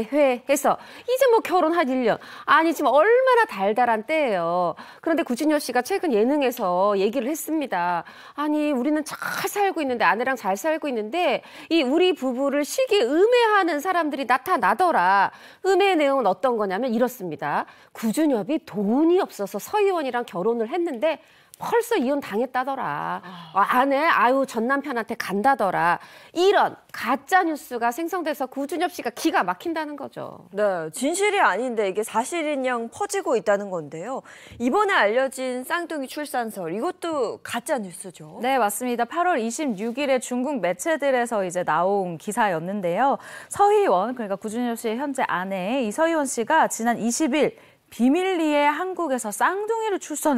재회해서 이제 뭐 결혼한 일 년. 아니 지금 얼마나 달달한 때예요. 그런데 구준엽 씨가 최근 예능에서 얘기를 했습니다. 아니 우리는 잘 살고 있는데 아내랑 잘 살고 있는데 이 우리 부부를 시기 음해하는 사람들이 나타나더라. 음해의 내용은 어떤 거냐면 이렇습니다. 구준엽이 돈이 없어서 서희원이랑 결혼을 했는데 벌써 이혼 당했다더라. 아내 아유 전 남편한테 간다더라. 이런 가짜 뉴스가 생성돼서 구준엽 씨가 기가 막힌다는 거죠. 네, 진실이 아닌데 이게 사실인 양 퍼지고 있다는 건데요. 이번에 알려진 쌍둥이 출산설 이것도 가짜 뉴스죠. 네, 맞습니다. 팔월 이십육일에 중국 매체들에서 이제 나온 기사였는데요. 서희원 그러니까 구준엽 씨의 현재 아내 이 서희원 씨가 지난 이십일 비밀리에 한국에서 쌍둥이를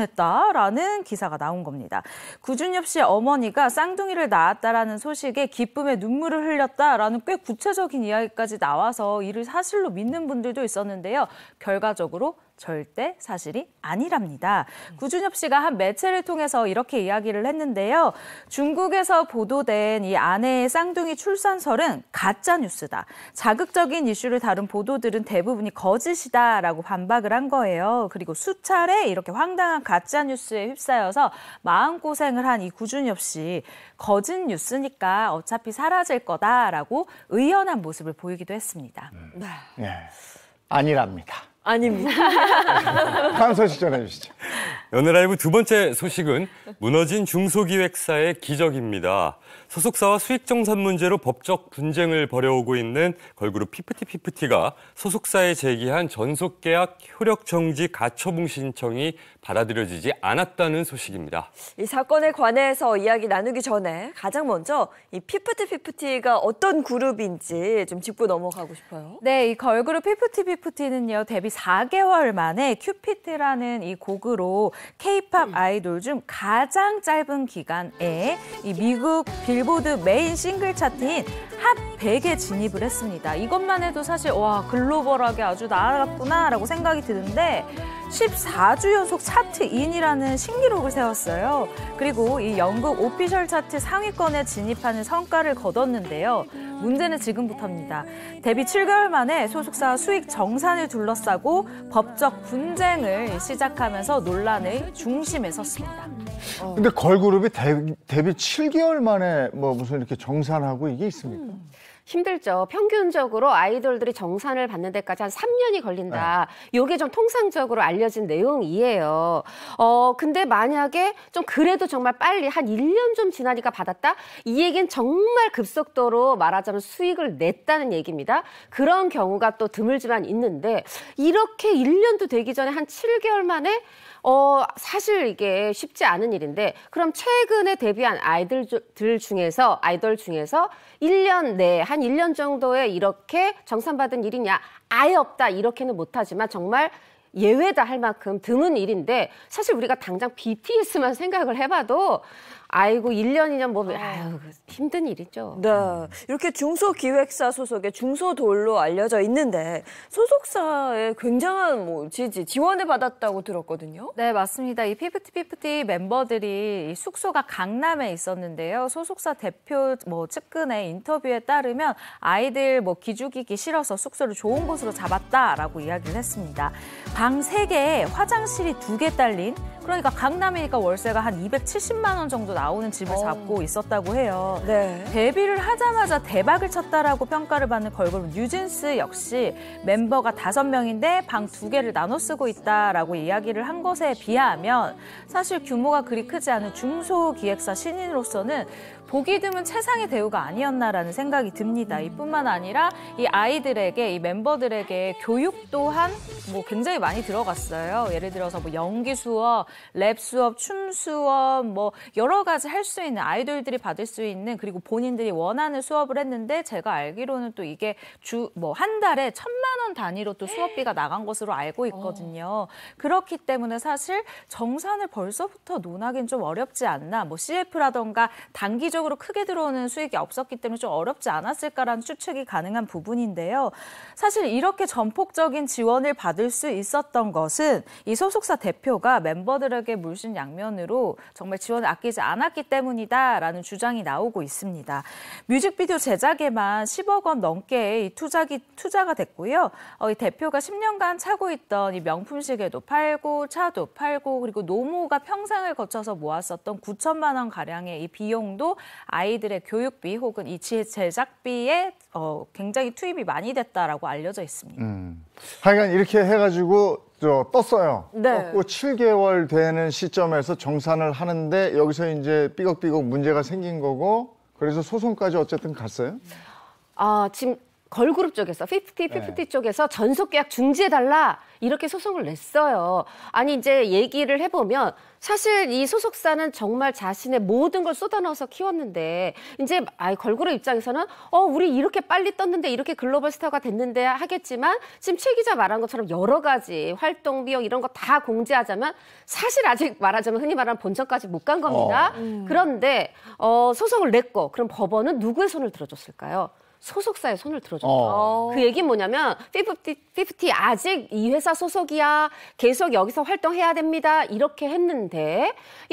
출산했다라는 기사가 나온 겁니다. 구준엽 씨의 어머니가 쌍둥이를 낳았다라는 소식에 기쁨에 눈물을 흘렸다라는 꽤 구체적인 이야기까지 나와서 이를 사실로 믿는 분들도 있었는데요. 결과적으로 절대 사실이 아니랍니다. 구준엽 씨가 한 매체를 통해서 이렇게 이야기를 했는데요. 중국에서 보도된 이 아내의 쌍둥이 출산설은 가짜 뉴스다. 자극적인 이슈를 다룬 보도들은 대부분이 거짓이다라고 반박을 한 거예요. 그리고 수차례 이렇게 황당한 가짜 뉴스에 휩싸여서 마음고생을 한 이 구준엽 씨. 거짓 뉴스니까 어차피 사라질 거다라고 의연한 모습을 보이기도 했습니다. 음. 네. 아니랍니다. 아닙니다. 다음 소식 전해주시죠. 연예라이브 두 번째 소식은 무너진 중소기획사의 기적입니다. 소속사와 수익정산 문제로 법적 분쟁을 벌여오고 있는 걸그룹 피프티피프티가 소속사에 제기한 전속계약 효력정지 가처분 신청이 받아들여지지 않았다는 소식입니다. 이 사건에 관해서 이야기 나누기 전에 가장 먼저 이 피프티피프티가 어떤 그룹인지 좀 짚고 넘어가고 싶어요. 네, 이 걸그룹 피프티피프티는요 데뷔 사 개월 만에 큐피트라는 이 곡으로 K-팝 아이돌 중 가장 짧은 기간에 이 미국 빌보드 메인 싱글 차트인 핫 백에 진입을 했습니다. 이것만 해도 사실 와 글로벌하게 아주 나아갔구나라고 생각이 드는데 십사 주 연속 차트인이라는 신기록을 세웠어요. 그리고 이 영국 오피셜 차트 상위권에 진입하는 성과를 거뒀는데요. 문제는 지금부터입니다. 데뷔 칠 개월 만에 소속사와 수익 정산을 둘러싸고 법적 분쟁을 시작하면서 논란의 중심에 섰습니다. 근데 걸그룹이 데뷔, 데뷔 칠 개월 만에 뭐 무슨 이렇게 정산하고 이게 있습니까? 음. 힘들죠. 평균적으로 아이돌들이 정산을 받는 데까지 한 삼 년이 걸린다. 네. 이게 좀 통상적으로 알려진 내용이에요. 어, 근데 만약에 좀 그래도 정말 빨리 한 일 년 좀 지나니까 받았다? 이 얘기는 정말 급속도로 말하자면 수익을 냈다는 얘기입니다. 그런 경우가 또 드물지만 있는데 이렇게 일 년도 되기 전에 한 칠 개월 만에 어, 사실 이게 쉽지 않은 일인데 그럼 최근에 데뷔한 아이돌들 중에서 아이돌 중에서 일 년 내에 한 일 년 정도에 이렇게 정산받은 일이냐? 아예 없다 이렇게는 못하지만 정말 예외다 할 만큼 드문 일인데 사실 우리가 당장 비티에스만 생각을 해봐도 아이고 일 년, 이 년 뭐 아유 힘든 일이죠. 네, 이렇게 중소기획사 소속의 중소돌로 알려져 있는데 소속사에 굉장한 뭐 지지, 지원을 받았다고 들었거든요. 네, 맞습니다. 이 피프티 피프티 멤버들이 이 숙소가 강남에 있었는데요. 소속사 대표 뭐 측근의 인터뷰에 따르면 아이들 뭐 기죽이기 싫어서 숙소를 좋은 곳으로 잡았다라고 이야기를 했습니다. 방 세 개에 화장실이 두 개 딸린, 그러니까 강남이니까 월세가 한 이백칠십만 원 정도 나오는 집을 오. 잡고 있었다고 해요. 네. 데뷔를 하자마자 대박을 쳤다라고 평가를 받는 걸그룹 뉴진스 역시 멤버가 다섯 명인데 방 두 개를 나눠 쓰고 있다라고 이야기를 한 것에 비하면 사실 규모가 그리 크지 않은 중소기획사 신인으로서는 보기 드문 최상의 대우가 아니었나라는 생각이 듭니다. 이뿐만 아니라 이 아이들에게, 이 멤버들에게 교육 또한 뭐 굉장히 많이 들어갔어요. 예를 들어서 뭐 연기 수업, 랩 수업, 춤 수업, 뭐 여러 가지 할 수 있는, 아이돌들이 받을 수 있는, 그리고 본인들이 원하는 수업을 했는데 제가 알기로는 또 이게 주 뭐 한 달에 천만 원 단위로 또 수업비가 나간 것으로 알고 있거든요. 그렇기 때문에 사실 정산을 벌써부터 논하기는 좀 어렵지 않나. 뭐 씨에프라던가 단기적으로 크게 들어오는 수익이 없었기 때문에 좀 어렵지 않았을까라는 추측이 가능한 부분인데요. 사실 이렇게 전폭적인 지원을 받을 수 있었던 것은 이 소속사 대표가 멤버들에게 물씬 양면으로 정말 지원을 아끼지 않았기 때문이다라는 주장이 나오고 있습니다. 뮤직비디오 제작에만 십억 원 넘게 이 투자기, 투자가 됐고요. 어, 이 대표가 십 년간 차고 있던 이 명품 시계도 팔고 차도 팔고 그리고 노모가 평생을 거쳐서 모았었던 구천만 원 가량의 이 비용도 아이들의 교육비 혹은 이 제작비에 어, 굉장히 투입이 많이 됐다라고 알려져 있습니다. 음. 하여간 이렇게 해가지고 저 떴어요. 네. 떴고 칠 개월 되는 시점에서 정산을 하는데 여기서 이제 삐걱삐걱 문제가 생긴 거고 그래서 소송까지 어쨌든 갔어요? 아, 지금 걸그룹 쪽에서 피프티 피프티 네. 쪽에서 전속 계약 중지해달라 이렇게 소송을 냈어요. 아니 이제 얘기를 해보면 사실 이 소속사는 정말 자신의 모든 걸 쏟아넣어서 키웠는데 이제 아이 걸그룹 입장에서는 어 우리 이렇게 빨리 떴는데 이렇게 글로벌 스타가 됐는데 하겠지만 지금 최 기자 말한 것처럼 여러 가지 활동 비용 이런 거 다 공제하자면 사실 아직 말하자면 흔히 말하는 본전까지 못 간 겁니다. 어. 음. 그런데 어, 소송을 냈고 그럼 법원은 누구의 손을 들어줬을까요? 소속사의 손을 들어줬죠. 어. 그 얘기는 뭐냐면 피프티 피프티 아직 이 회사 소속이야. 계속 여기서 활동해야 됩니다. 이렇게 했는데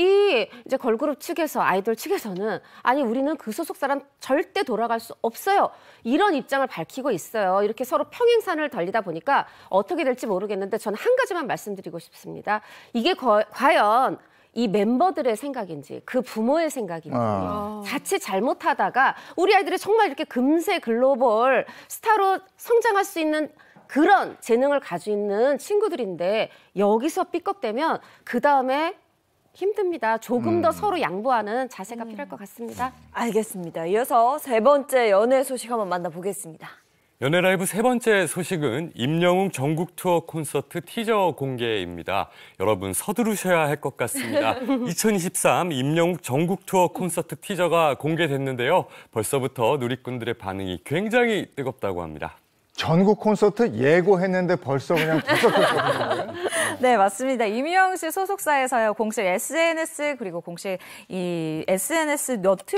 이 이제 걸그룹 측에서 아이돌 측에서는 아니 우리는 그 소속사랑 절대 돌아갈 수 없어요. 이런 입장을 밝히고 있어요. 이렇게 서로 평행선을 달리다 보니까 어떻게 될지 모르겠는데 저는 한 가지만 말씀드리고 싶습니다. 이게 거, 과연 이 멤버들의 생각인지 그 부모의 생각인지 아. 자칫 잘못하다가 우리 아이들이 정말 이렇게 금세 글로벌 스타로 성장할 수 있는 그런 재능을 가지고 있는 친구들인데 여기서 삐걱대면 그다음에 힘듭니다. 조금 음. 더 서로 양보하는 자세가 음. 필요할 것 같습니다. 알겠습니다. 이어서 세 번째 연애 소식 한번 만나보겠습니다. 연예라이브 세 번째 소식은 임영웅 전국 투어 콘서트 티저 공개입니다. 여러분 서두르셔야 할 것 같습니다. 이천이십삼 임영웅 전국 투어 콘서트 티저가 공개됐는데요. 벌써부터 누리꾼들의 반응이 굉장히 뜨겁다고 합니다. 전국 콘서트 예고했는데 벌써 그냥 들썩들썩 네, 맞습니다. 임영웅 씨 소속사에서요. 공식 에스엔에스 그리고 공식 이 에스엔에스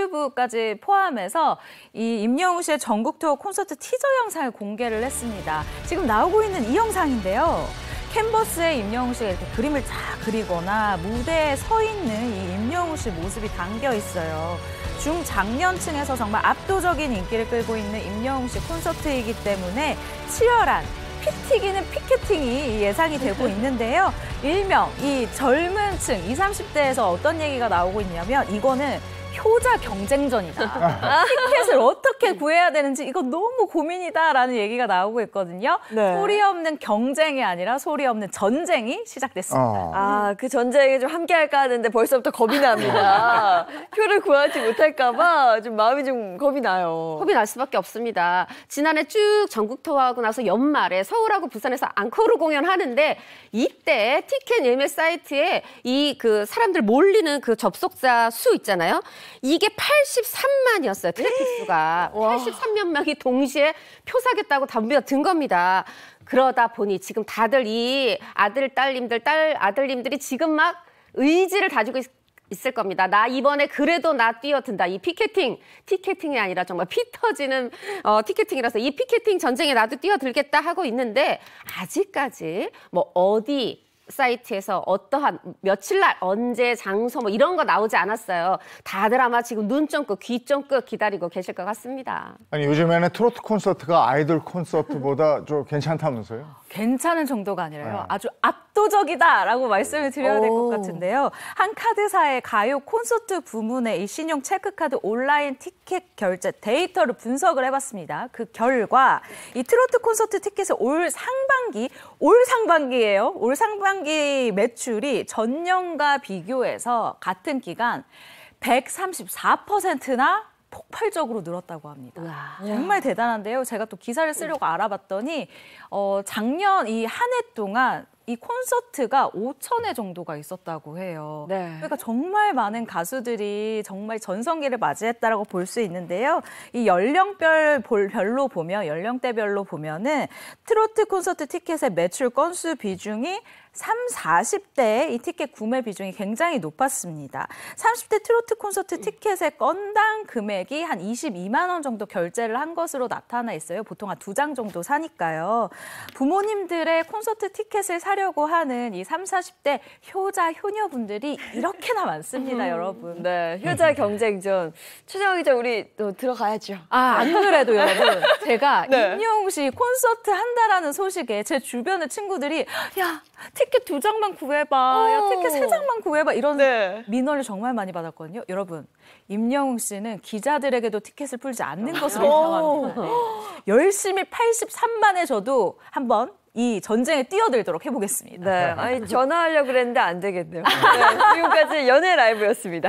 너튜브까지 포함해서 이 임영웅 씨의 전국 투어 콘서트 티저 영상을 공개를 했습니다. 지금 나오고 있는 이 영상인데요. 캔버스에 임영웅 씨가 이렇게 그림을 쫙 그리거나 무대에 서 있는 이 임영웅 씨 모습이 담겨 있어요. 중장년층에서 정말 압도적인 인기를 끌고 있는 임영웅 씨 콘서트이기 때문에 치열한 피 튀기는 피켓팅이 예상이 되고 있는데요. 일명 이 젊은 층, 이십, 삼십 대에서 어떤 얘기가 나오고 있냐면 이거는 효자 경쟁전이다. 티켓을 어떻게 구해야 되는지 이거 너무 고민이다라는 얘기가 나오고 있거든요. 네. 소리 없는 경쟁이 아니라 소리 없는 전쟁이 시작됐습니다. 어. 아, 그 전쟁에 좀 함께할까 하는데 벌써부터 겁이 납니다. 표를 구하지 못할까 봐 좀 마음이 좀 겁이 나요. 겁이 날 수밖에 없습니다. 지난해 쭉 전국 투어하고 나서 연말에 서울하고 부산에서 앙코르 공연하는데 이때 티켓 예매 사이트에 이 그 사람들 몰리는 그 접속자 수 있잖아요. 이게 팔십삼만이었어요. 트래픽 수가. 팔십삼만 명이 동시에 표 사겠다고 담비가 든 겁니다. 그러다 보니 지금 다들 이 아들, 딸님들, 딸, 아들님들이 지금 막 의지를 다지고 있, 있을 겁니다. 나 이번에 그래도 나 뛰어든다. 이 피켓팅, 티켓팅이 아니라 정말 피 터지는 어, 티켓팅이라서 이 피켓팅 전쟁에 나도 뛰어들겠다 하고 있는데 아직까지 뭐 어디 사이트에서 어떠한 며칠 날 언제 장소 뭐 이런 거 나오지 않았어요. 다들 아마 지금 눈 쫑긋 귀 쫑긋 기다리고 계실 것 같습니다. 아니 요즘에는 트로트 콘서트가 아이돌 콘서트보다 좀 괜찮다면서요? 괜찮은 정도가 아니라요. 네. 아주 압도적이다라고 말씀을 드려야 될 것 같은데요. 한 카드사의 가요 콘서트 부문의 이 신용 체크카드 온라인 티켓 결제 데이터를 분석을 해봤습니다. 그 결과 이 트로트 콘서트 티켓의 올 상반기, 올 상반기예요. 올 상반기 매출이 전년과 비교해서 같은 기간 백삼십사 퍼센트나 폭발적으로 늘었다고 합니다. 우와. 정말 대단한데요. 제가 또 기사를 쓰려고 알아봤더니 어, 작년 이 한 해 동안 이 콘서트가 오천 회 정도가 있었다고 해요. 네. 그러니까 정말 많은 가수들이 정말 전성기를 맞이했다라고 볼 수 있는데요. 이 연령별 별로 보면 연령대별로 보면은 트로트 콘서트 티켓의 매출 건수 비중이 삼, 사십 대 이 티켓 구매 비중이 굉장히 높았습니다. 삼십 대 트로트 콘서트 티켓의 건당 금액이 한 이십이만 원 정도 결제를 한 것으로 나타나 있어요. 보통 한 두 장 정도 사니까요. 부모님들의 콘서트 티켓을 사려고 하는 이 삼, 사십 대 효자, 효녀분들이 이렇게나 많습니다, 여러분. 네, 효자 경쟁전. 최정아 기자, 우리 또 들어가야죠. 아, 안 그래도 여러분. 제가 네. 임영웅 씨 콘서트 한다라는 소식에 제 주변의 친구들이 야, 티켓 두 장만 구해봐. 야, 티켓 세 장만 구해봐. 이런 네. 민원을 정말 많이 받았거든요. 여러분, 임영웅 씨는 기자들에게도 티켓을 풀지 않는 것으로 유명합니다. 네. 열심히 팔십삼만에 저도 한번 이 전쟁에 뛰어들도록 해보겠습니다. 네, 아니, 전화하려고 그랬는데 안 되겠네요. 네, 지금까지 연예 라이브였습니다.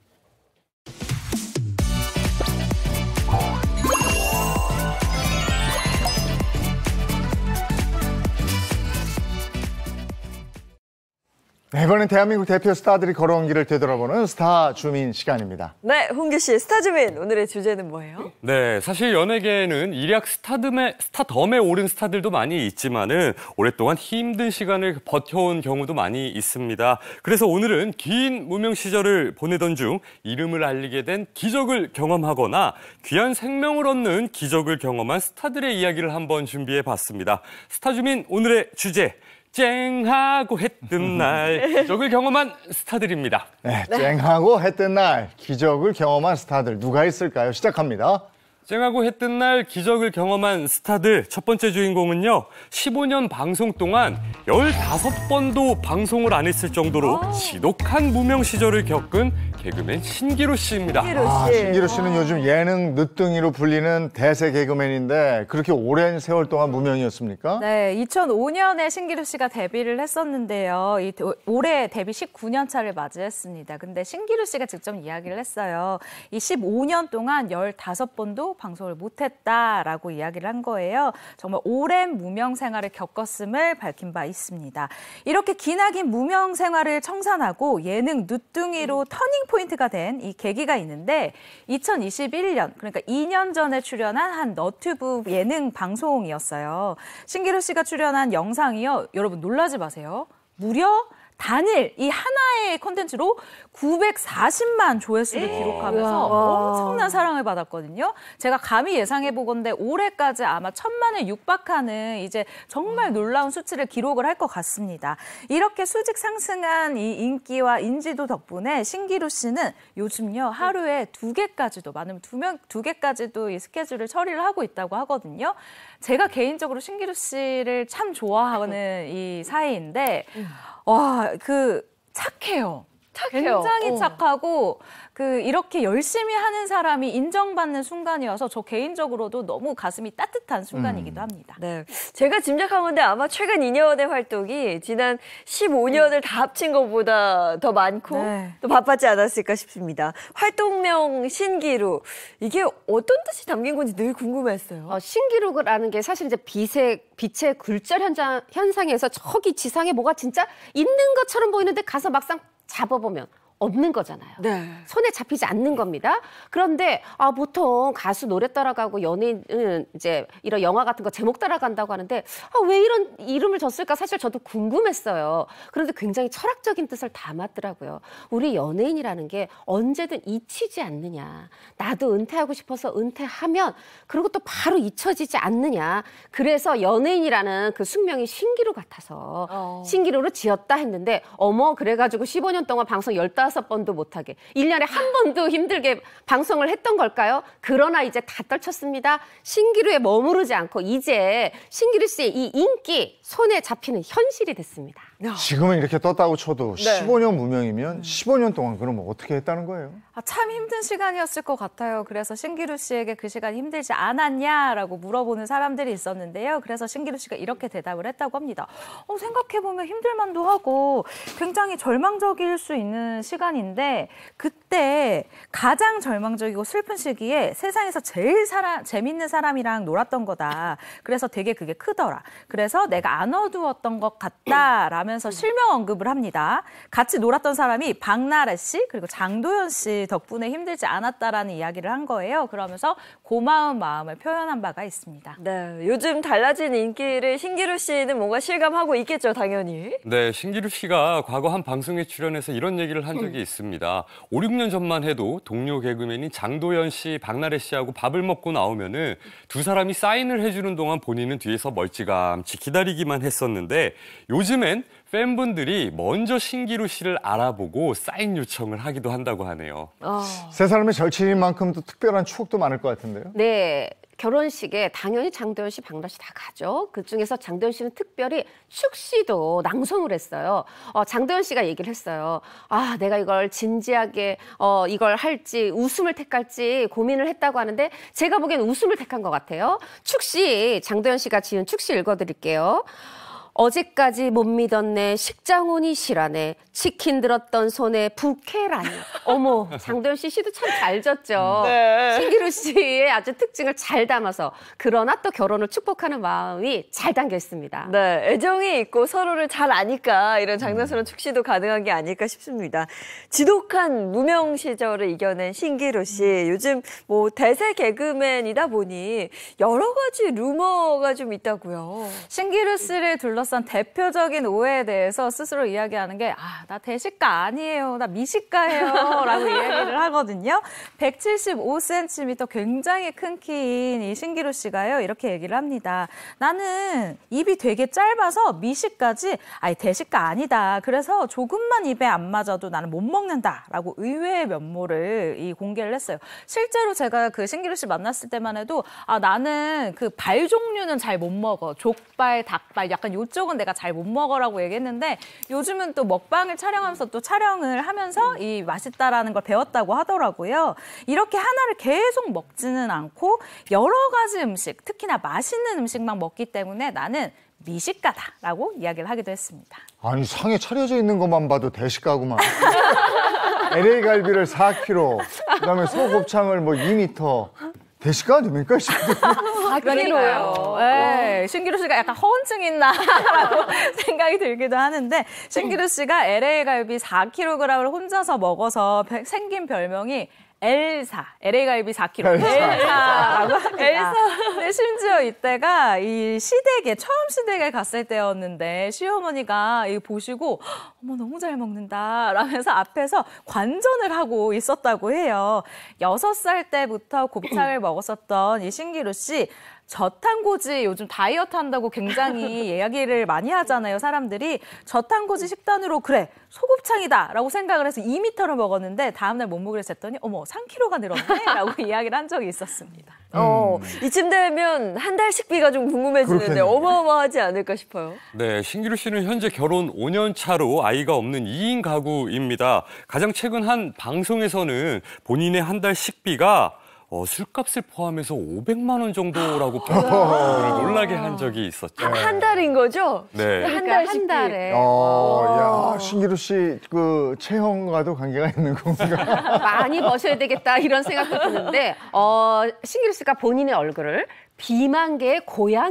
네, 이번엔 대한민국 대표 스타들이 걸어온 길을 되돌아보는 스타 주민 시간입니다. 네, 홍규 씨, 스타 주민 오늘의 주제는 뭐예요? 네, 사실 연예계에는 일약 스타덤에, 스타덤에 오른 스타들도 많이 있지만은 오랫동안 힘든 시간을 버텨온 경우도 많이 있습니다. 그래서 오늘은 긴 무명 시절을 보내던 중 이름을 알리게 된 기적을 경험하거나 귀한 생명을 얻는 기적을 경험한 스타들의 이야기를 한번 준비해봤습니다. 스타 주민 오늘의 주제. 쨍하고 했던 날 기적을 경험한 스타들입니다. 네, 쨍하고 했던 날 기적을 경험한 스타들 누가 있을까요? 시작합니다. 쨍하고 했던 날 기적을 경험한 스타들 첫 번째 주인공은요. 십오 년 방송 동안 열다섯 번도 방송을 안 했을 정도로 지독한 무명 시절을 겪은 개그맨 신기루 씨입니다. 신기루 씨. 아, 신기루 씨는 요즘 예능 늦둥이로 불리는 대세 개그맨인데 그렇게 오랜 세월 동안 무명이었습니까? 네, 이천오 년에 신기루 씨가 데뷔를 했었는데요. 이, 올해 데뷔 십구 년 차를 맞이했습니다. 근데 신기루 씨가 직접 이야기를 했어요. 이 십오 년 동안 열다섯 번도 방송을 못했다라고 이야기를 한 거예요. 정말 오랜 무명 생활을 겪었음을 밝힌 바 있습니다. 이렇게 기나긴 무명 생활을 청산하고 예능 늦둥이로 터닝 포인트가 된 이 계기가 있는데 이천이십일 년, 그러니까 이 년 전에 출연한 한 너튜브 예능 방송이었어요. 신기루 씨가 출연한 영상이요. 여러분 놀라지 마세요. 무려 단일 이 하나의 콘텐츠로 구백사십만 조회수를 기록하면서 엄청난 사랑을 받았거든요. 제가 감히 예상해보건대 올해까지 아마 천만을 육박하는 이제 정말 놀라운 수치를 기록을 할 것 같습니다. 이렇게 수직 상승한 이 인기와 인지도 덕분에 신기루 씨는 요즘요 하루에 두 개까지도 많으면 두 명, 두 개까지도 이 스케줄을 처리를 하고 있다고 하거든요. 제가 개인적으로 신기루 씨를 참 좋아하는 이 사이인데 와, 그 착해요. 착해요. 굉장히 어. 착하고 그 이렇게 열심히 하는 사람이 인정받는 순간이어서 저 개인적으로도 너무 가슴이 따뜻한 순간이기도 합니다. 네, 제가 짐작한 건데 아마 최근 이 년의 활동이 지난 십오 년을 다 합친 것보다 더 많고 네. 또 바빴지 않았을까 싶습니다. 활동명 신기루, 이게 어떤 뜻이 담긴 건지 늘 궁금했어요. 어, 신기루라는 게 사실 이제 빛의, 빛의 굴절 현장, 현상에서 저기 지상에 뭐가 진짜 있는 것처럼 보이는데 가서 막상 잡아보면 없는 거잖아요. 네. 손에 잡히지 않는 겁니다. 그런데 아, 보통 가수 노래 따라가고 연예인은 이제 이런 영화 같은 거 제목 따라간다고 하는데 아, 왜 이런 이름을 줬을까 사실 저도 궁금했어요. 그런데 굉장히 철학적인 뜻을 담았더라고요. 우리 연예인이라는 게 언제든 잊히지 않느냐. 나도 은퇴하고 싶어서 은퇴하면 그리고 또 바로 잊혀지지 않느냐. 그래서 연예인이라는 그 숙명이 신기루 같아서 어. 신기루로 지었다 했는데 어머 그래가지고 십오 년 동안 방송 열다섯 번도 못하게 일 년에 한 번도 힘들게 방송을 했던 걸까요? 그러나 이제 다 떨쳤습니다. 신기루에 머무르지 않고 이제 신기루 씨의 이 인기 손에 잡히는 현실이 됐습니다. 지금은 이렇게 떴다고 쳐도 네. 십오 년 무명이면 십오 년 동안 그럼 어떻게 했다는 거예요? 아, 참 힘든 시간이었을 것 같아요. 그래서 신기루 씨에게 그 시간이 힘들지 않았냐라고 물어보는 사람들이 있었는데요. 그래서 신기루 씨가 이렇게 대답을 했다고 합니다. 어, 생각해보면 힘들만도 하고 굉장히 절망적일 수 있는 시간인데 그때 가장 절망적이고 슬픈 시기에 세상에서 제일 사람, 재밌는 사람이랑 놀았던 거다. 그래서 되게 그게 크더라. 그래서 내가 안 어두웠던 것 같다라면서 실명 언급을 합니다. 같이 놀았던 사람이 박나래 씨 그리고 장도연 씨 덕분에 힘들지 않았다라는 이야기를 한 거예요. 그러면서 고마운 마음을 표현한 바가 있습니다. 네, 요즘 달라진 인기를 신기루 씨는 뭔가 실감하고 있겠죠, 당연히. 네, 신기루 씨가 과거 한 방송에 출연해서 이런 얘기를 한 적이 있습니다. 오, 육 년 전만 해도 동료 개그맨인 장도연 씨, 박나래 씨하고 밥을 먹고 나오면은 두 사람이 사인을 해주는 동안 본인은 뒤에서 멀찌감치 기다리기만 했었는데 요즘엔 팬분들이 먼저 신기루 씨를 알아보고 사인 요청을 하기도 한다고 하네요. 어. 세 사람의 절친인 만큼 또 특별한 추억도 많을 것 같은데요. 네. 결혼식에 당연히 장도연 씨, 박나래 씨 다 가죠. 그중에서 장도연 씨는 특별히 축시도 낭송을 했어요. 어, 장도연 씨가 얘기를 했어요. 아, 내가 이걸 진지하게 어, 이걸 할지 웃음을 택할지 고민을 했다고 하는데 제가 보기엔 웃음을 택한 것 같아요. 축시, 장도연 씨가 지은 축시 읽어드릴게요. 어제까지 못 믿었네 식장훈이 실하네 치킨 들었던 손에 부케라니. 어머, 장도연 씨 시도 참 잘 졌죠. 네. 신기루 씨의 아주 특징을 잘 담아서 그러나 또 결혼을 축복하는 마음이 잘 담겨 있습니다. 네, 애정이 있고 서로를 잘 아니까 이런 장난스러운 축시도 가능한 게 아닐까 싶습니다. 지독한 무명 시절을 이겨낸 신기루 씨, 요즘 뭐 대세 개그맨이다 보니 여러 가지 루머가 좀 있다고요. 신기루 씨를 둘러싼 대표적인 오해에 대해서 스스로 이야기하는 게 아, 나 대식가 아니에요. 나 미식가예요. 라고 이야기를 하거든요. 백칠십오 센티미터 굉장히 큰 키인 이 신기루 씨가요. 이렇게 얘기를 합니다. 나는 입이 되게 짧아서 미식까지 아니 대식가 아니다. 그래서 조금만 입에 안 맞아도 나는 못 먹는다. 라고 의외의 면모를 이 공개를 했어요. 실제로 제가 그 신기루 씨 만났을 때만 해도 아, 나는 그 발 종류는 잘 못 먹어. 족발, 닭발 약간 요쪽은 내가 잘 못 먹어라고 얘기했는데 요즘은 또 먹방을 촬영하면서 또 촬영을 하면서 이 맛있다라는 걸 배웠다고 하더라고요. 이렇게 하나를 계속 먹지는 않고 여러 가지 음식, 특히나 맛있는 음식만 먹기 때문에 나는 미식가다라고 이야기를 하기도 했습니다. 아니 상에 차려져 있는 것만 봐도 대식가구만. 엘에이 갈비를 사 킬로그램, 그다음에 소곱창을 뭐 이 미터. 대식가 아닙니까? 그러니까요. 네, 신기루 씨가 약간 허언증이 있나라고 생각이 들기도 하는데 신기루 씨가 엘에이 갈비 사 킬로그램을 혼자서 먹어서 생긴 별명이 엘사, 엘에이 갈비 사 킬로그램. 엘사라고 합니다. 엘사. 근데 심지어 이때가 이 시댁에, 처음 시댁에 갔을 때였는데 시어머니가 이거 보시고 어머 너무 잘 먹는다 라면서 앞에서 관전을 하고 있었다고 해요. 여섯 살 때부터 곱창을 먹었었던 이 신기루 씨. 저탄고지 요즘 다이어트 한다고 굉장히 이야기를 많이 하잖아요, 사람들이. 저탄고지 식단으로 그래, 소곱창이다 라고 생각을 해서 이 미터를 먹었는데 다음날 몸무게를 쟀더니 어머, 삼 킬로그램가 늘었네 라고 이야기를 한 적이 있었습니다. 음. 어, 이쯤 되면 한 달 식비가 좀 궁금해지는데 그렇겠네요. 어마어마하지 않을까 싶어요. 네, 신기루 씨는 현재 결혼 오 년 차로 아이가 없는 이 인 가구입니다. 가장 최근 한 방송에서는 본인의 한 달 식비가 어, 술값을 포함해서 오백만 원 정도라고 팬분들을 놀라게 한 적이 있었죠. 한, 한 달인 거죠? 네. 한 달, 한 달에. 어, 야, 신기루 씨 그 체형과도 관계가 있는 건가? 많이 버셔야 되겠다 이런 생각도 드는데 어, 신기루 씨가 본인의 얼굴을 비만계의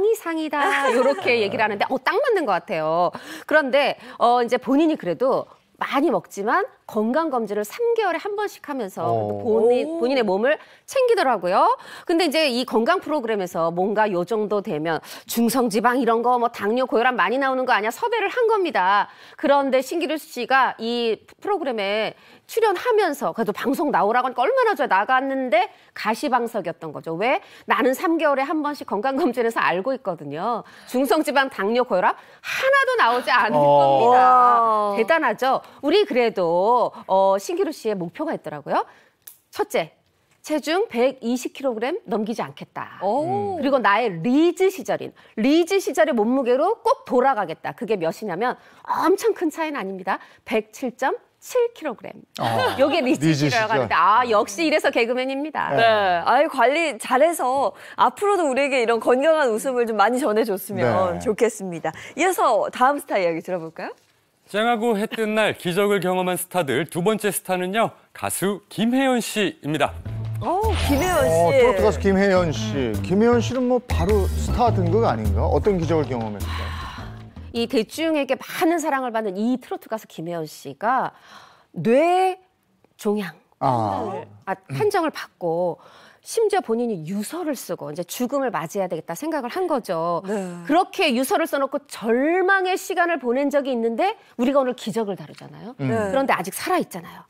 고양이상이다 이렇게 얘기를 하는데 어, 딱 맞는 것 같아요. 그런데 어, 이제 본인이 그래도 많이 먹지만 건강검진을 삼 개월에 한 번씩 하면서 오. 본인, 본인의 몸을 챙기더라고요. 근데 이제 이 건강 프로그램에서 뭔가 요 정도 되면 중성지방 이런 거 뭐 당뇨, 고혈압 많이 나오는 거 아니야? 섭외를 한 겁니다. 그런데 신기루 씨가 이 프로그램에 출연하면서 그래도 방송 나오라고 하니까 얼마나 좋아요. 나갔는데 가시방석이었던 거죠. 왜? 나는 삼 개월에 한 번씩 건강검진에서 알고 있거든요. 중성지방, 당뇨, 고혈압 하나도 나오지 않을 어. 겁니다. 와. 대단하죠? 우리 그래도 어, 신기루 씨의 목표가 있더라고요. 첫째, 체중 백이십 킬로그램 넘기지 않겠다. 오. 그리고 나의 리즈 시절인 리즈 시절의 몸무게로 꼭 돌아가겠다. 그게 몇이냐면 엄청 큰 차이는 아닙니다. 백칠 점 칠 킬로그램. 어. 요게 리즈 리즈 시절이라고 시절. 하는데 아 역시 이래서 개그맨입니다. 네. 아유, 관리 잘해서 앞으로도 우리에게 이런 건강한 웃음을 좀 많이 전해줬으면 네. 좋겠습니다. 이어서 다음 스타 이야기 들어볼까요? 쨍하고 해 뜬 날 기적을 경험한 스타들 두 번째 스타는요. 가수 김혜연 씨입니다. 어, 김혜연 씨. 어, 트로트 가수 김혜연 씨. 김혜연 씨는 뭐 바로 스타 등극 아닌가? 어떤 기적을 경험했을까요? 이 대중에게 많은 사랑을 받는 이 트로트 가수 김혜연 씨가 뇌 종양 아. 아, 판정을 받고 심지어 본인이 유서를 쓰고 이제 죽음을 맞이해야 되겠다 생각을 한 거죠. 네. 그렇게 유서를 써놓고 절망의 시간을 보낸 적이 있는데 우리가 오늘 기적을 다루잖아요. 네. 그런데 아직 살아있잖아요.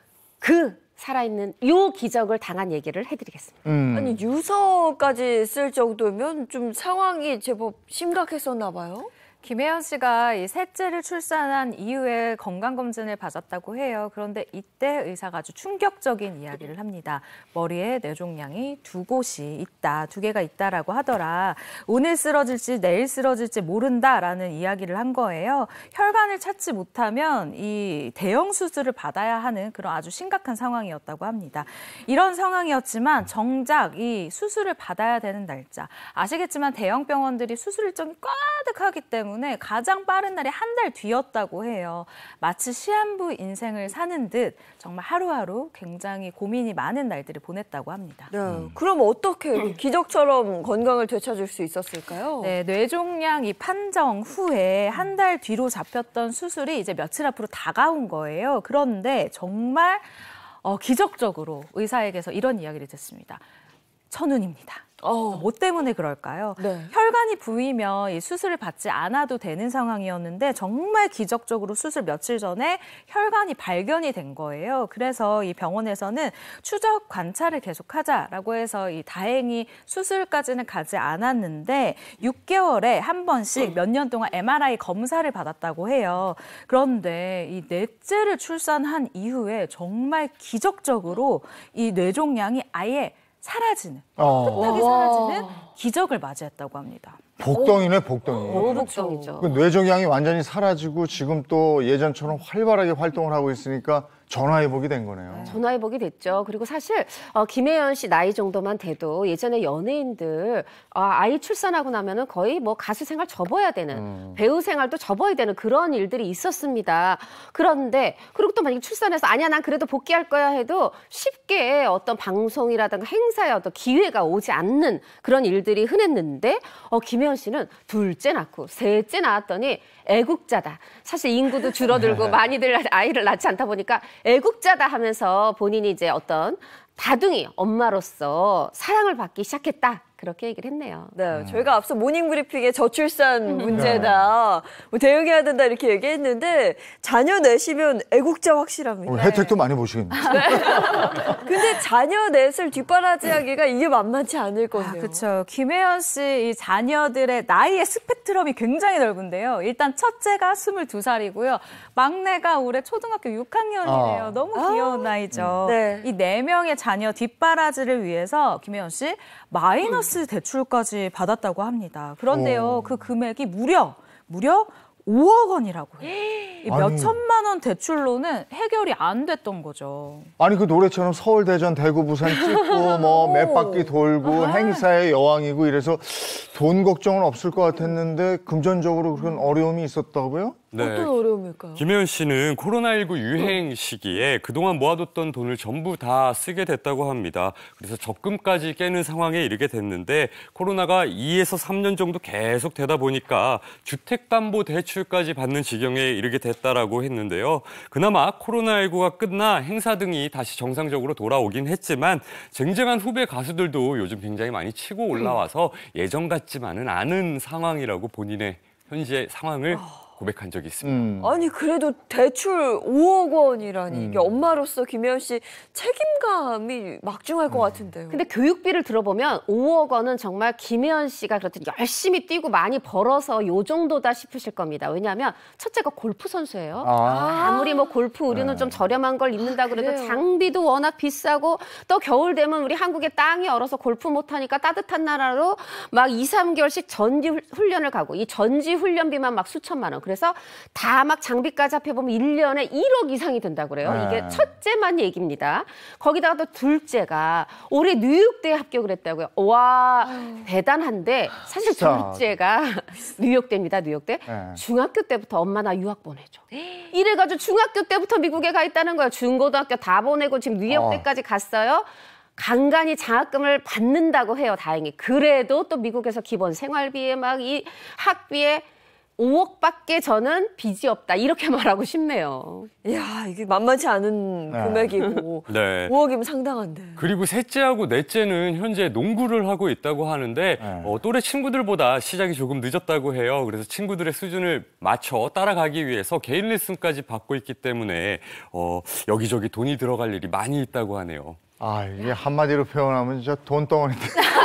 그 살아있는 요 기적을 당한 얘기를 해드리겠습니다. 음. 아니, 유서까지 쓸 정도면 좀 상황이 제법 심각했었나 봐요. 김혜연 씨가 이 셋째를 출산한 이후에 건강검진을 받았다고 해요. 그런데 이때 의사가 아주 충격적인 이야기를 합니다. 머리에 뇌종양이 두 곳이 있다, 두 개가 있다라고 하더라. 오늘 쓰러질지 내일 쓰러질지 모른다라는 이야기를 한 거예요. 혈관을 찾지 못하면 이 대형 수술을 받아야 하는 그런 아주 심각한 상황이었다고 합니다. 이런 상황이었지만 정작 이 수술을 받아야 되는 날짜, 아시겠지만 대형 병원들이 수술 일정이 꽈득하기 때문에 가장 빠른 날이 한 달 뒤였다고 해요. 마치 시한부 인생을 사는 듯 정말 하루하루 굉장히 고민이 많은 날들을 보냈다고 합니다. 네. 그럼 어떻게 기적처럼 건강을 되찾을 수 있었을까요? 네, 뇌종양 이 판정 후에 한 달 뒤로 잡혔던 수술이 이제 며칠 앞으로 다가온 거예요. 그런데 정말 어, 기적적으로 의사에게서 이런 이야기를 듣습니다. 천운입니다. 어. 뭐 때문에 그럴까요? 네. 혈관이 부위면 이 수술을 받지 않아도 되는 상황이었는데 정말 기적적으로 수술 며칠 전에 혈관이 발견이 된 거예요. 그래서 이 병원에서는 추적 관찰을 계속하자라고 해서 이 다행히 수술까지는 가지 않았는데 육 개월에 한 번씩 몇 년 동안 엠알아이 검사를 받았다고 해요. 그런데 이 넷째를 출산한 이후에 정말 기적적으로 이 뇌종양이 아예 사라지는, 어. 뚝딱이 와. 사라지는 기적을 맞이했다고 합니다. 복덩이네, 복덩이. 너무 복덩이죠. 그 뇌종양이 완전히 사라지고 지금 또 예전처럼 활발하게 활동을 하고 있으니까 전화위복이 된 거네요. 전화위복이 됐죠. 그리고 사실 어, 김혜연 씨 나이 정도만 돼도 예전에 연예인들 어, 아이 출산하고 나면은 거의 뭐 가수 생활 접어야 되는 음. 배우 생활도 접어야 되는 그런 일들이 있었습니다. 그런데 그리고 또 만약에 출산해서 아니야 난 그래도 복귀할 거야 해도 쉽게 어떤 방송이라든가 행사에 어떤 기회가 오지 않는 그런 일들이 흔했는데 어, 김혜연 씨는 둘째 낳고 셋째 낳았더니 애국자다. 사실 인구도 줄어들고 많이들 아이를 낳지 않다 보니까 애국자다 하면서 본인이 이제 어떤 다둥이 엄마로서 사랑을 받기 시작했다. 그렇게 얘기를 했네요. 네, 저희가 앞서 모닝브리핑에 저출산 문제다, 뭐 대응해야 된다 이렇게 얘기했는데 자녀 내시면 애국자 확실합니다. 어, 혜택도 많이 보시겠네요. 근데 자녀 넷을 뒷바라지하기가 이게 만만치 않을 건데요. 그렇죠. 김혜연 씨 이 자녀들의 나이의 스펙트럼이 굉장히 넓은데요. 일단 첫째가 스물두 살이고요. 막내가 올해 초등학교 육 학년이래요. 아. 너무 귀여운 아. 나이죠. 네. 이 네 명의 자녀 뒷바라지를 위해서 김혜연 씨 마이너스 대출까지 받았다고 합니다. 그런데요, 오. 그 금액이 무려 무려 오억 원이라고 해요. 이 아니. 몇 천만 원 대출로는 해결이 안 됐던 거죠. 아니 그 노래처럼 서울, 대전, 대구, 부산 찍고 뭐 몇 바퀴 돌고 행사의 여왕이고 이래서 돈 걱정은 없을 것 같았는데 금전적으로 그런 어려움이 있었다고요? 네. 어떤 어려움일까요? 김혜연 씨는 코로나십구 유행 시기에 그동안 모아뒀던 돈을 전부 다 쓰게 됐다고 합니다. 그래서 적금까지 깨는 상황에 이르게 됐는데 코로나가 이에서 삼 년 정도 계속 되다 보니까 주택담보대출까지 받는 지경에 이르게 됐다라고 했는데요. 있는데요. 그나마 코로나십구가 끝나 행사 등이 다시 정상적으로 돌아오긴 했지만 쟁쟁한 후배 가수들도 요즘 굉장히 많이 치고 올라와서 예전 같지만은 않은 상황이라고 본인의 현재 상황을 고백한 적이 있습니다. 음. 아니 그래도 대출 오억 원이라니 음. 이게 엄마로서 김혜연 씨 책임감이 막중할 것 같은데요. 근데 교육비를 들어보면 오억 원은 정말 김혜연 씨가 그렇듯 열심히 뛰고 많이 벌어서 요 정도다 싶으실 겁니다. 왜냐하면 첫째가 골프 선수예요. 아. 아무리 뭐 골프 우리는 네. 좀 저렴한 걸 입는다 그래도 그래요? 장비도 워낙 비싸고 또 겨울 되면 우리 한국에 땅이 얼어서 골프 못하니까 따뜻한 나라로 막 이, 삼 개월씩 전지 훈련을 가고 이 전지 훈련비만 막 수천만 원. 그래서 다 막 장비까지 합해보면 일 년에 일억 이상이 된다고 그래요. 네. 이게 첫째만 얘기입니다. 거기다가 또 둘째가 올해 뉴욕대에 합격을 했다고요. 와, 대단한데 사실 진짜. 둘째가 뉴욕대입니다. 뉴욕대. 네. 중학교 때부터 엄마 나 유학 보내줘. 이래가지고 중학교 때부터 미국에 가 있다는 거예요. 중고등학교 다 보내고 지금 뉴욕대까지 갔어요. 간간히 장학금을 받는다고 해요. 다행히. 그래도 또 미국에서 기본 생활비에 막 이 학비에 오억밖에 저는 빚이 없다. 이렇게 말하고 싶네요. 이야, 이게 만만치 않은 네. 금액이고 네. 오억이면 상당한데. 그리고 셋째하고 넷째는 현재 농구를 하고 있다고 하는데 네. 어, 또래 친구들보다 시작이 조금 늦었다고 해요. 그래서 친구들의 수준을 맞춰 따라가기 위해서 개인 레슨까지 받고 있기 때문에 어, 여기저기 돈이 들어갈 일이 많이 있다고 하네요. 아, 이게 한마디로 표현하면 진짜 돈덩어리인데.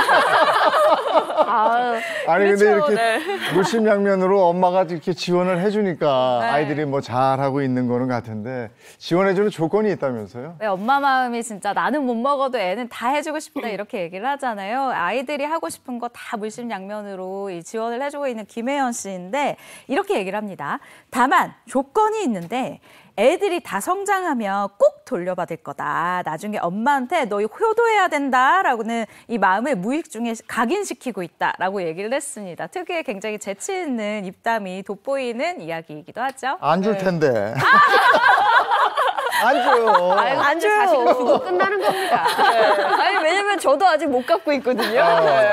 아, 아니 근데 그렇죠, 이렇게 네. 물심양면으로 엄마가 이렇게 지원을 해주니까 네. 아이들이 뭐 잘하고 있는 거는 같은데 지원해주는 조건이 있다면서요? 네, 엄마 마음이 진짜 나는 못 먹어도 애는 다 해주고 싶다 이렇게 얘기를 하잖아요. 아이들이 하고 싶은 거 다 물심양면으로 이 지원을 해주고 있는 김혜연 씨인데 이렇게 얘기를 합니다. 다만 조건이 있는데 애들이 다 성장하면 꼭 돌려받을 거다. 나중에 엄마한테 너 효도해야 된다라고는 이 마음을 무의식 중에 각인시키고 있다라고 얘기를 했습니다. 특유의 굉장히 재치 있는 입담이 돋보이는 이야기이기도 하죠. 안 줄 텐데. 안 줘요. 아유, 안 줘요. 자식은 주고 끝나는 겁니다. 네. 아니 왜냐면 저도 아직 못 갖고 있거든요. 네.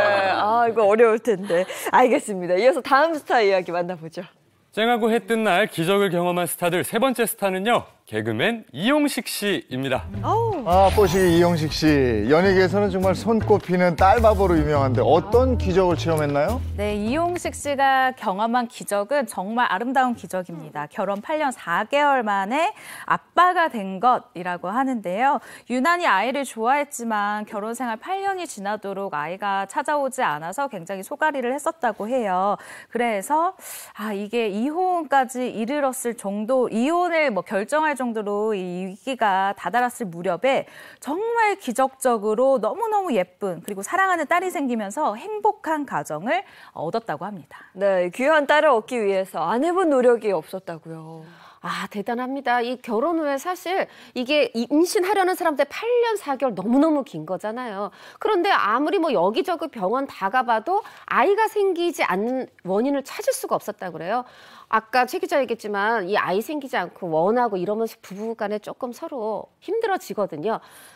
아 이거 어려울 텐데. 알겠습니다. 이어서 다음 스타 이야기 만나보죠. 쨍하고 해 뜬 날 기적을 경험한 스타들 세 번째 스타는요. 개그맨 이용식 씨입니다. 아, 뽀시기 이용식 씨. 연예계에서는 정말 손꼽히는 딸바보로 유명한데 어떤 기적을 체험했나요? 네, 이용식 씨가 경험한 기적은 정말 아름다운 기적입니다. 결혼 팔 년 사 개월 만에 아빠가 된 것이라고 하는데요. 유난히 아이를 좋아했지만 결혼 생활 팔 년이 지나도록 아이가 찾아오지 않아서 굉장히 소가리를 했었다고 해요. 그래서 아 이게 이혼까지 이르렀을 정도, 이혼을 뭐 결정할 정도로 이 위기가 다다랐을 무렵에 정말 기적적으로 너무너무 예쁜 그리고 사랑하는 딸이 생기면서 행복한 가정을 얻었다고 합니다. 네, 귀한 딸을 얻기 위해서 안 해본 노력이 없었다고요. 아, 대단합니다. 이 결혼 후에 사실 이게 임신하려는 사람들 팔 년 사 개월 너무너무 긴 거잖아요. 그런데 아무리 뭐 여기저기 병원 다 가봐도 아이가 생기지 않는 원인을 찾을 수가 없었다고 그래요. 아까 최 기자 얘기했지만 이 아이 생기지 않고 원하고 이러면서 부부 간에 조금 서로 힘들어지거든요.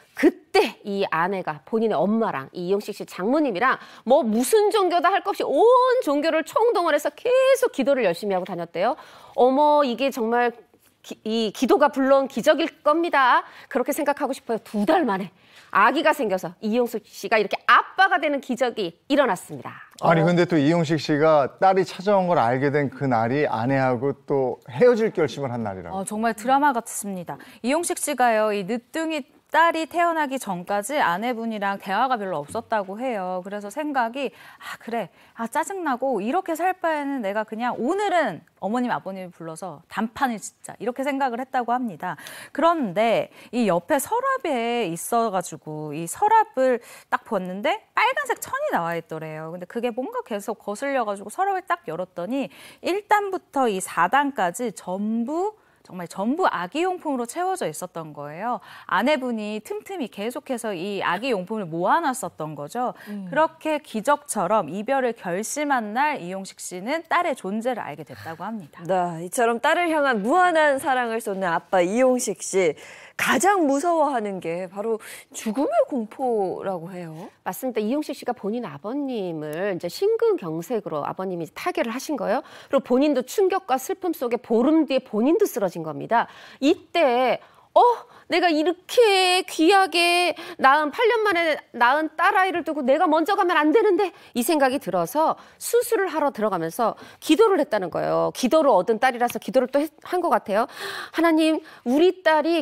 그때 이 아내가 본인의 엄마랑 이 이용식 씨 장모님이랑 뭐 무슨 종교다 할 것 없이 온 종교를 총동원해서 계속 기도를 열심히 하고 다녔대요. 어머 이게 정말 기, 이 기도가 불러온 기적일 겁니다. 그렇게 생각하고 싶어요. 두 달 만에 아기가 생겨서 이용식 씨가 이렇게 아빠가 되는 기적이 일어났습니다. 아니 어. 근데 또 이용식 씨가 딸이 찾아온 걸 알게 된 그 날이 아내하고 또 헤어질 결심을 한 날이라고. 어, 정말 드라마 같습니다. 이용식 씨가요, 이 늦둥이 딸이 태어나기 전까지 아내분이랑 대화가 별로 없었다고 해요. 그래서 생각이 아 그래 아 짜증나고 이렇게 살 바에는 내가 그냥 오늘은 어머님 아버님을 불러서 단판을 짓자 이렇게 생각을 했다고 합니다. 그런데 이 옆에 서랍에 있어가지고 이 서랍을 딱 봤는데 빨간색 천이 나와 있더래요. 근데 그게 뭔가 계속 거슬려가지고 서랍을 딱 열었더니 일 단부터 이 사 단까지 전부 정말 전부 아기용품으로 채워져 있었던 거예요. 아내분이 틈틈이 계속해서 이 아기용품을 모아놨었던 거죠. 음. 그렇게 기적처럼 이별을 결심한 날 이용식 씨는 딸의 존재를 알게 됐다고 합니다. 네, 이처럼 딸을 향한 무한한 사랑을 쏟는 아빠 이용식 씨. 가장 무서워하는 게 바로 죽음의 공포라고 해요. 맞습니다. 이용식 씨가 본인 아버님을 이제 심근경색으로 아버님이 타계를 하신 거예요. 그리고 본인도 충격과 슬픔 속에 보름 뒤에 본인도 쓰러진 겁니다. 이때 어? 내가 이렇게 귀하게 낳은 팔 년 만에 낳은 딸아이를 두고 내가 먼저 가면 안 되는데 이 생각이 들어서 수술을 하러 들어가면서 기도를 했다는 거예요. 기도를 얻은 딸이라서 기도를 또 한 것 같아요. 하나님, 우리 딸이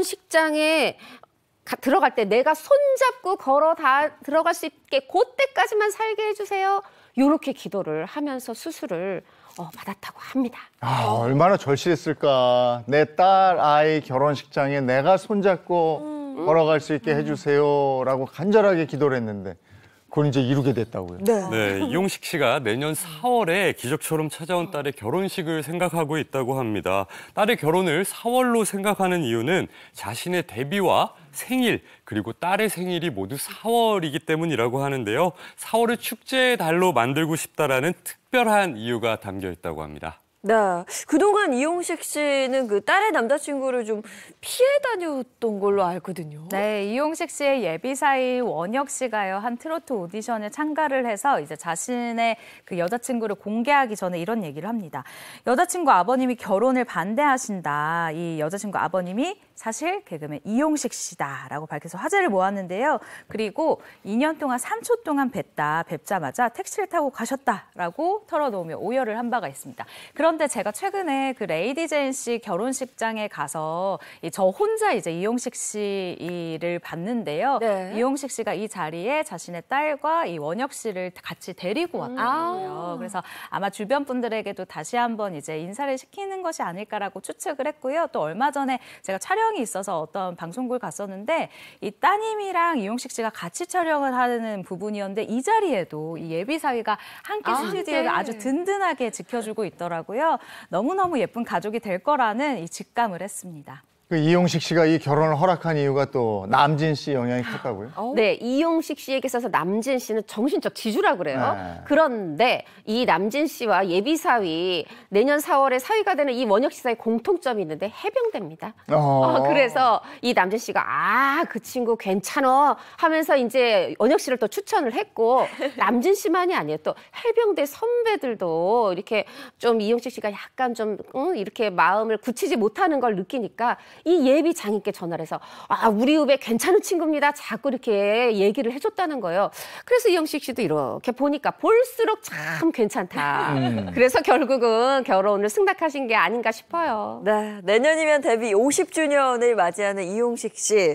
결혼식장에 가, 들어갈 때 내가 손잡고 걸어 다 들어갈 수 있게 그때까지만 살게 해주세요. 이렇게 기도를 하면서 수술을 어, 받았다고 합니다. 아, 얼마나 절실했을까. 내 딸 아이 결혼식장에 내가 손잡고 음. 걸어갈 수 있게 해주세요라고 간절하게 기도를 했는데 그걸 이제 이루게 됐다고요. 네. 네, 이용식 씨가 내년 사월에 기적처럼 찾아온 딸의 결혼식을 생각하고 있다고 합니다. 딸의 결혼을 사월로 생각하는 이유는 자신의 데뷔와 생일 그리고 딸의 생일이 모두 사월이기 때문이라고 하는데요. 사월을 축제의 달로 만들고 싶다라는 특별한 이유가 담겨 있다고 합니다. 네, 그동안 이용식 씨는 그 딸의 남자친구를 좀 피해 다녔던 걸로 알거든요. 네, 이용식 씨의 예비 사이 원혁 씨가요, 한 트로트 오디션에 참가를 해서 이제 자신의 그 여자친구를 공개하기 전에 이런 얘기를 합니다. 여자친구 아버님이 결혼을 반대하신다. 이 여자친구 아버님이 사실 개그맨 이용식 씨다라고 밝혀서 화제를 모았는데요. 그리고 이 년 동안 삼 초 동안 뵀다. 뵙자마자 택시를 타고 가셨다라고 털어놓으며 오열을 한 바가 있습니다. 그런데 제가 최근에 그 레이디 제인 씨 결혼식장에 가서 저 혼자 이제 이용식 씨를 봤는데요. 네. 이용식 씨가 이 자리에 자신의 딸과 이 원혁 씨를 같이 데리고 왔더라고요. 아. 그래서 아마 주변 분들에게도 다시 한번 이제 인사를 시키는 것이 아닐까라고 추측을 했고요. 또 얼마 전에 제가 촬영이 있어서 어떤 방송국을 갔었는데 이 따님이랑 이용식 씨가 같이 촬영을 하는 부분이었는데 이 자리에도 이 예비 사위가 함께 아, 스튜디오를 네. 아주 든든하게 지켜주고 있더라고요. 너무너무 예쁜 가족이 될 거라는 이 직감을 했습니다. 그 이용식 씨가 이 결혼을 허락한 이유가 또 남진 씨 영향이 컸다고요? 어? 네, 이용식 씨에게 있어서 남진 씨는 정신적 지주라고 그래요. 네. 그런데 이 남진 씨와 예비 사위, 내년 사월에 사위가 되는 이 원혁 씨 사이 공통점이 있는데 해병대입니다. 어. 어, 그래서 이 남진 씨가 아, 그 친구 괜찮어 하면서 이제 원혁 씨를 또 추천을 했고 남진 씨만이 아니에요. 또 해병대 선배들도 이렇게 좀 이용식 씨가 약간 좀 응, 이렇게 마음을 굳히지 못하는 걸 느끼니까 이 예비 장인께 전화를 해서 아, 우리 후배 괜찮은 친구입니다. 자꾸 이렇게 얘기를 해줬다는 거예요. 그래서 이용식 씨도 이렇게 보니까 볼수록 참 괜찮다. 음. 그래서 결국은 결혼을 승낙하신 게 아닌가 싶어요. 네, 내년이면 데뷔 오십 주년을 맞이하는 이용식 씨.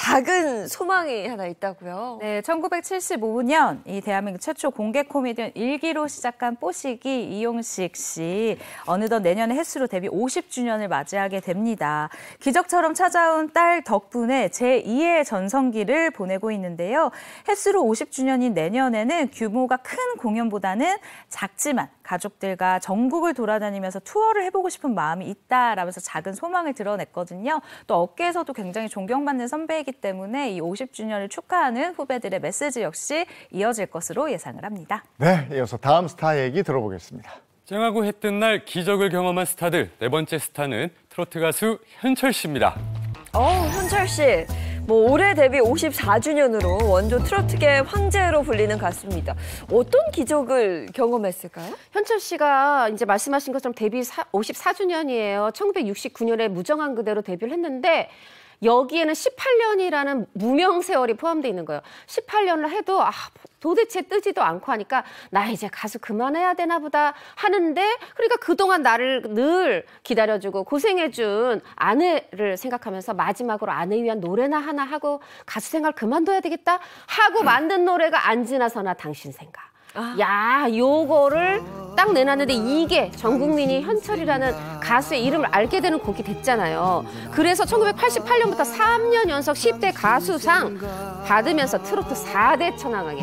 작은 소망이 하나 있다고요? 네, 천구백칠십오 년 이 대한민국 최초 공개 코미디언 일기로 시작한 뽀시기 이용식 씨. 어느덧 내년에 햇수로 데뷔 오십 주년을 맞이하게 됩니다. 기적처럼 찾아온 딸 덕분에 제이의 전성기를 보내고 있는데요. 햇수로 오십 주년인 내년에는 규모가 큰 공연보다는 작지만 가족들과 전국을 돌아다니면서 투어를 해보고 싶은 마음이 있다라면서 작은 소망을 드러냈거든요. 또 업계에서도 굉장히 존경받는 선배이기 때문에 이 오십 주년을 축하하는 후배들의 메시지 역시 이어질 것으로 예상을 합니다. 네, 이어서 다음 스타 얘기 들어보겠습니다. 쨍하고 해 뜬 날 기적을 경험한 스타들. 네 번째 스타는 트로트 가수 현철 씨입니다. 어, 현철 씨. 뭐 올해 데뷔 오십사 주년으로 원조 트로트계 황제로 불리는 가수입니다. 어떤 기적을 경험했을까요? 현철 씨가 이제 말씀하신 것처럼 데뷔 오십사 주년이에요. 천구백육십구 년에 무정한 그대로 데뷔를 했는데 여기에는 십팔 년이라는 무명 세월이 포함되어 있는 거예요. 십팔 년을 해도 아, 도대체 뜨지도 않고 하니까 나 이제 가수 그만해야 되나 보다 하는데 그러니까 그동안 나를 늘 기다려주고 고생해준 아내를 생각하면서 마지막으로 아내 위한 노래나 하나 하고 가수 생활 그만둬야 되겠다 하고 만든 노래가 안 지나서나 당신 생각. 아. 야, 요거를 딱 내놨는데 이게 전 국민이 현철이라는 가수의 이름을 알게 되는 곡이 됐잖아요. 그래서 천구백팔십팔 년부터 삼 년 연속 십 대 가수상 받으면서 트로트 사 대 천왕에,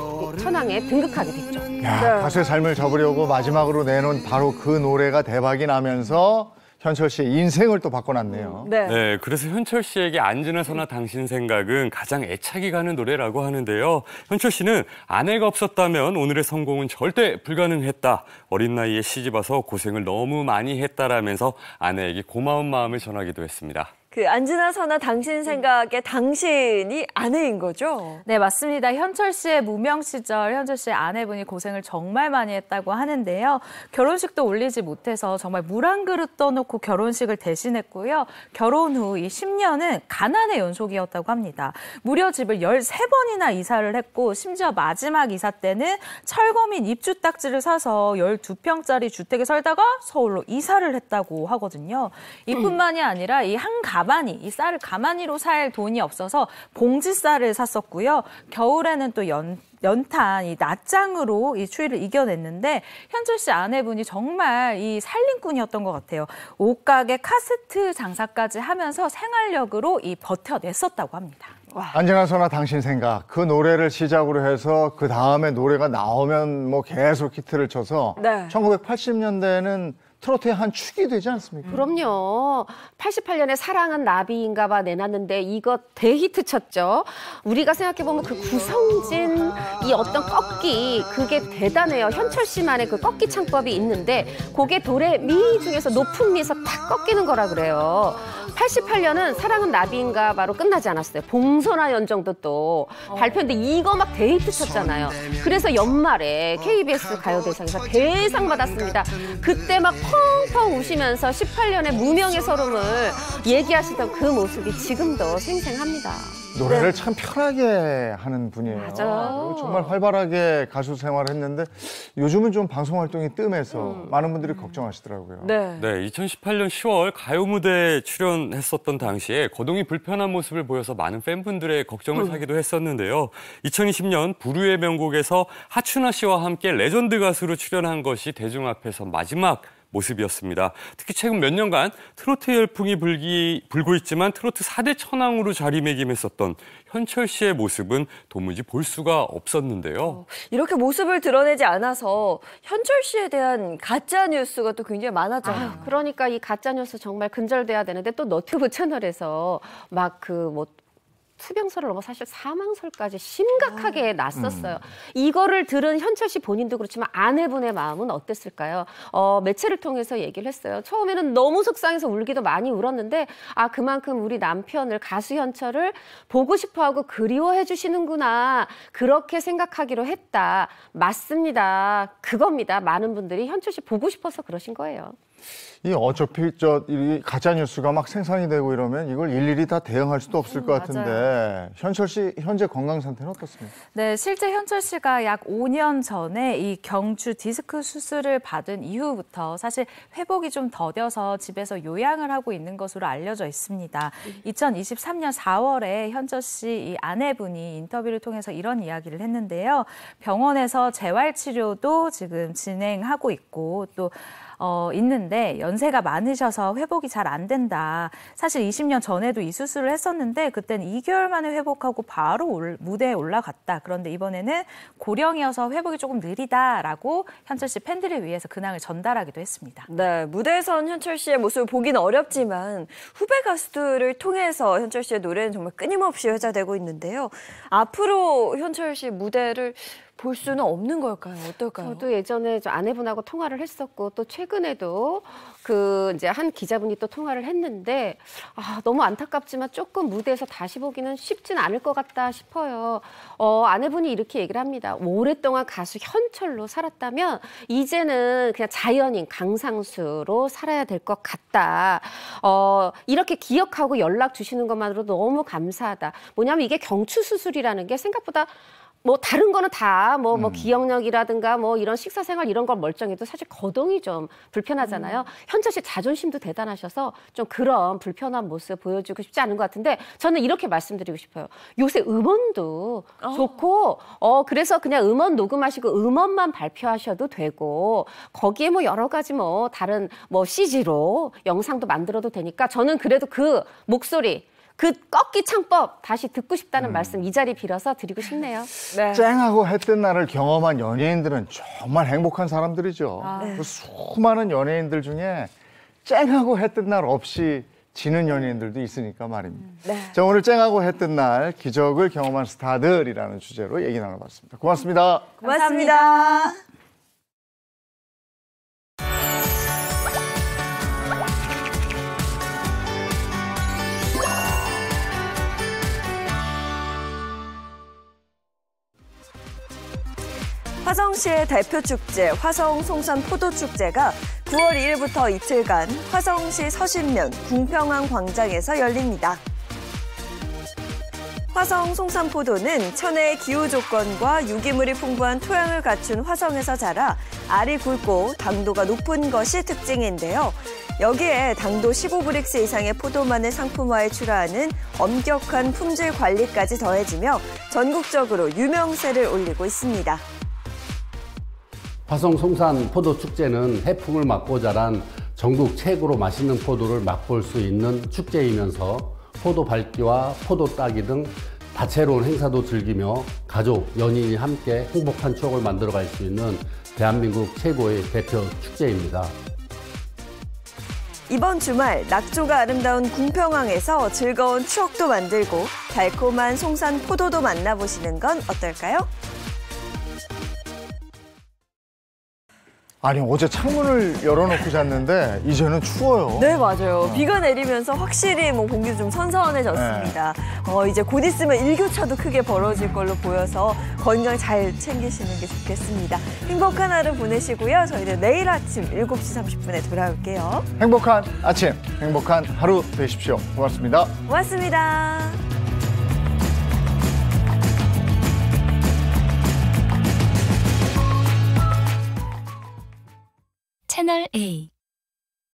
천왕에 등극하게 됐죠. 야, 네. 가수의 삶을 접으려고 마지막으로 내놓은 바로 그 노래가 대박이 나면서 현철 씨의 인생을 또 바꿔놨네요. 네. 네, 그래서 현철 씨에게 안 지나서나 당신 생각은 가장 애착이 가는 노래라고 하는데요. 현철 씨는 아내가 없었다면 오늘의 성공은 절대 불가능했다. 어린 나이에 시집와서 고생을 너무 많이 했다라면서 아내에게 고마운 마음을 전하기도 했습니다. 그 안지나 선아 당신 생각에 당신이 아내인 거죠? 네, 맞습니다. 현철 씨의 무명 시절 현철 씨의 아내분이 고생을 정말 많이 했다고 하는데요. 결혼식도 올리지 못해서 정말 물 한 그릇 떠놓고 결혼식을 대신했고요. 결혼 후 이 십 년은 가난의 연속이었다고 합니다. 무려 집을 열세 번이나 이사를 했고 심지어 마지막 이사 때는 철거민 입주 딱지를 사서 열두 평짜리 주택에 살다가 서울로 이사를 했다고 하거든요. 이뿐만이 아니라 이 한 가마니, 이 쌀을 가마니로 살 돈이 없어서 봉지 쌀을 샀었고요. 겨울에는 또 연, 연탄, 이 낫장으로 이 추위를 이겨냈는데 현철 씨 아내분이 정말 이 살림꾼이었던 것 같아요. 옷가게 카세트 장사까지 하면서 생활력으로 이 버텨냈었다고 합니다. 안지나 선아 당신 생각 그 노래를 시작으로 해서 그 다음에 노래가 나오면 뭐 계속 히트를 쳐서 네. 천구백팔십 년대에는 트로트의 한 축이 되지 않습니까? 그럼요. 팔십팔 년에 사랑은 나비인가 봐 내놨는데 이거 대히트 쳤죠. 우리가 생각해보면 그 구성진 이 어떤 꺾기 그게 대단해요. 현철 씨만의 그 꺾기 창법이 있는데 그게 도레 미 중에서 높은 미에서 탁 꺾이는 거라 그래요. 팔십팔 년은 사랑은 나비인가 바로 끝나지 않았어요. 봉선화 연정도 또 발표했는데 이거 막 대히트 쳤잖아요. 그래서 연말에 케이비에스 가요대상에서 대상 받았습니다. 그때 막 펑펑 우시면서 십팔 년의 무명의 서름을 얘기하시던 그 모습이 지금도 생생합니다. 노래를 네. 참 편하게 하는 분이에요. 맞아요. 그리고 정말 활발하게 가수 생활을 했는데 요즘은 좀 방송 활동이 뜸해서 음. 많은 분들이 걱정하시더라고요. 네. 네, 이천십팔 년 시월 가요 무대에 출연했었던 당시에 거동이 불편한 모습을 보여서 많은 팬분들의 걱정을 사기도 했었는데요. 이천이십 년 불후의 명곡에서 하춘아 씨와 함께 레전드 가수로 출연한 것이 대중 앞에서 마지막 모습이었습니다. 특히 최근 몇 년간 트로트 열풍이 불기, 불고 있지만 트로트 사 대 천왕으로 자리매김했었던 현철 씨의 모습은 도무지 볼 수가 없었는데요. 어, 이렇게 모습을 드러내지 않아서 현철 씨에 대한 가짜 뉴스가 또 굉장히 많았잖아요. 아, 그러니까 이 가짜 뉴스 정말 근절돼야 되는데 또 너튜브 채널에서 막 그 뭐 투병설을 넘어 사실 사망설까지 심각하게 아, 났었어요. 음. 이거를 들은 현철 씨 본인도 그렇지만 아내분의 마음은 어땠을까요? 어, 매체를 통해서 얘기를 했어요. 처음에는 너무 속상해서 울기도 많이 울었는데 아 그만큼 우리 남편을 가수 현철을 보고 싶어하고 그리워해 주시는구나. 그렇게 생각하기로 했다. 맞습니다. 그겁니다. 많은 분들이 현철 씨 보고 싶어서 그러신 거예요. 이 어차피 저 가짜 뉴스가 막 생산이 되고 이러면 이걸 일일이 다 대응할 수도 없을 음, 것 같은데 맞아요. 현철 씨 현재 건강 상태는 어떻습니까? 네, 실제 현철 씨가 약 오 년 전에 이 경추 디스크 수술을 받은 이후부터 사실 회복이 좀 더뎌서 집에서 요양을 하고 있는 것으로 알려져 있습니다. 이천이십삼 년 사월에 현철 씨 이 아내분이 인터뷰를 통해서 이런 이야기를 했는데요. 병원에서 재활 치료도 지금 진행하고 있고 또 어, 있는데 연세가 많으셔서 회복이 잘 안 된다. 사실 이십 년 전에도 이 수술을 했었는데 그때는 이 개월 만에 회복하고 바로 올, 무대에 올라갔다. 그런데 이번에는 고령이어서 회복이 조금 느리다라고 현철 씨 팬들을 위해서 근황을 전달하기도 했습니다. 네, 무대에선 현철 씨의 모습을 보기는 어렵지만 후배 가수들을 통해서 현철 씨의 노래는 정말 끊임없이 회자되고 있는데요. 앞으로 현철 씨의 무대를 볼 수는 없는 걸까요? 어떨까요? 저도 예전에 저 아내분하고 통화를 했었고 또 최근에도 그 이제 한 기자분이 또 통화를 했는데 아, 너무 안타깝지만 조금 무대에서 다시 보기는 쉽진 않을 것 같다 싶어요. 어, 아내분이 이렇게 얘기를 합니다. 오랫동안 가수 현철로 살았다면 이제는 그냥 자연인 강상수로 살아야 될 것 같다. 어, 이렇게 기억하고 연락 주시는 것만으로도 너무 감사하다. 뭐냐면 이게 경추 수술이라는 게 생각보다 뭐 다른 거는 다 뭐 뭐 음. 기억력이라든가 뭐 이런 식사생활 이런 걸 멀쩡해도 사실 거동이 좀 불편하잖아요. 음. 현철 씨 자존심도 대단하셔서 좀 그런 불편한 모습 보여주고 싶지 않은 것 같은데 저는 이렇게 말씀드리고 싶어요. 요새 음원도 어. 좋고 어 그래서 그냥 음원 녹음하시고 음원만 발표하셔도 되고 거기에 뭐 여러 가지 뭐 다른 뭐 씨지로 영상도 만들어도 되니까 저는 그래도 그 목소리 그 꺾기 창법 다시 듣고 싶다는 음. 말씀 이 자리 빌어서 드리고 싶네요. 네. 쨍하고 햇뜬 날을 경험한 연예인들은 정말 행복한 사람들이죠. 아. 그 수많은 연예인들 중에 쨍하고 햇뜬 날 없이 지는 연예인들도 있으니까 말입니다. 음. 네. 자, 오늘 쨍하고 햇뜬 날 기적을 경험한 스타들이라는 주제로 얘기 나눠봤습니다. 고맙습니다. 고맙습니다. 고맙습니다. 화성시의 대표 축제 화성 송산 포도축제가 구월 이일부터 이틀간 화성시 서신면 궁평항 광장에서 열립니다. 화성 송산포도는 천혜의 기후 조건과 유기물이 풍부한 토양을 갖춘 화성에서 자라 알이 굵고 당도가 높은 것이 특징인데요. 여기에 당도 십오 브릭스 이상의 포도만을 상품화해 출하하는 엄격한 품질 관리까지 더해지며 전국적으로 유명세를 올리고 있습니다. 화성 송산 포도 축제는 해풍을 맞고 자란 전국 최고로 맛있는 포도를 맛볼 수 있는 축제이면서 포도 밟기와 포도 따기 등 다채로운 행사도 즐기며 가족, 연인이 함께 행복한 추억을 만들어갈 수 있는 대한민국 최고의 대표 축제입니다. 이번 주말 낙조가 아름다운 궁평항에서 즐거운 추억도 만들고 달콤한 송산 포도도 만나보시는 건 어떨까요? 아니 어제 창문을 열어놓고 잤는데 이제는 추워요. 네, 맞아요. 어. 비가 내리면서 확실히 뭐 공기도 좀 선선해졌습니다. 네. 어, 이제 곧 있으면 일교차도 크게 벌어질 걸로 보여서 건강 잘 챙기시는 게 좋겠습니다. 행복한 하루 보내시고요. 저희는 내일 아침 일곱 시 삼십 분에 돌아올게요. 행복한 아침, 행복한 하루 되십시오. 고맙습니다. 고맙습니다. 채널 A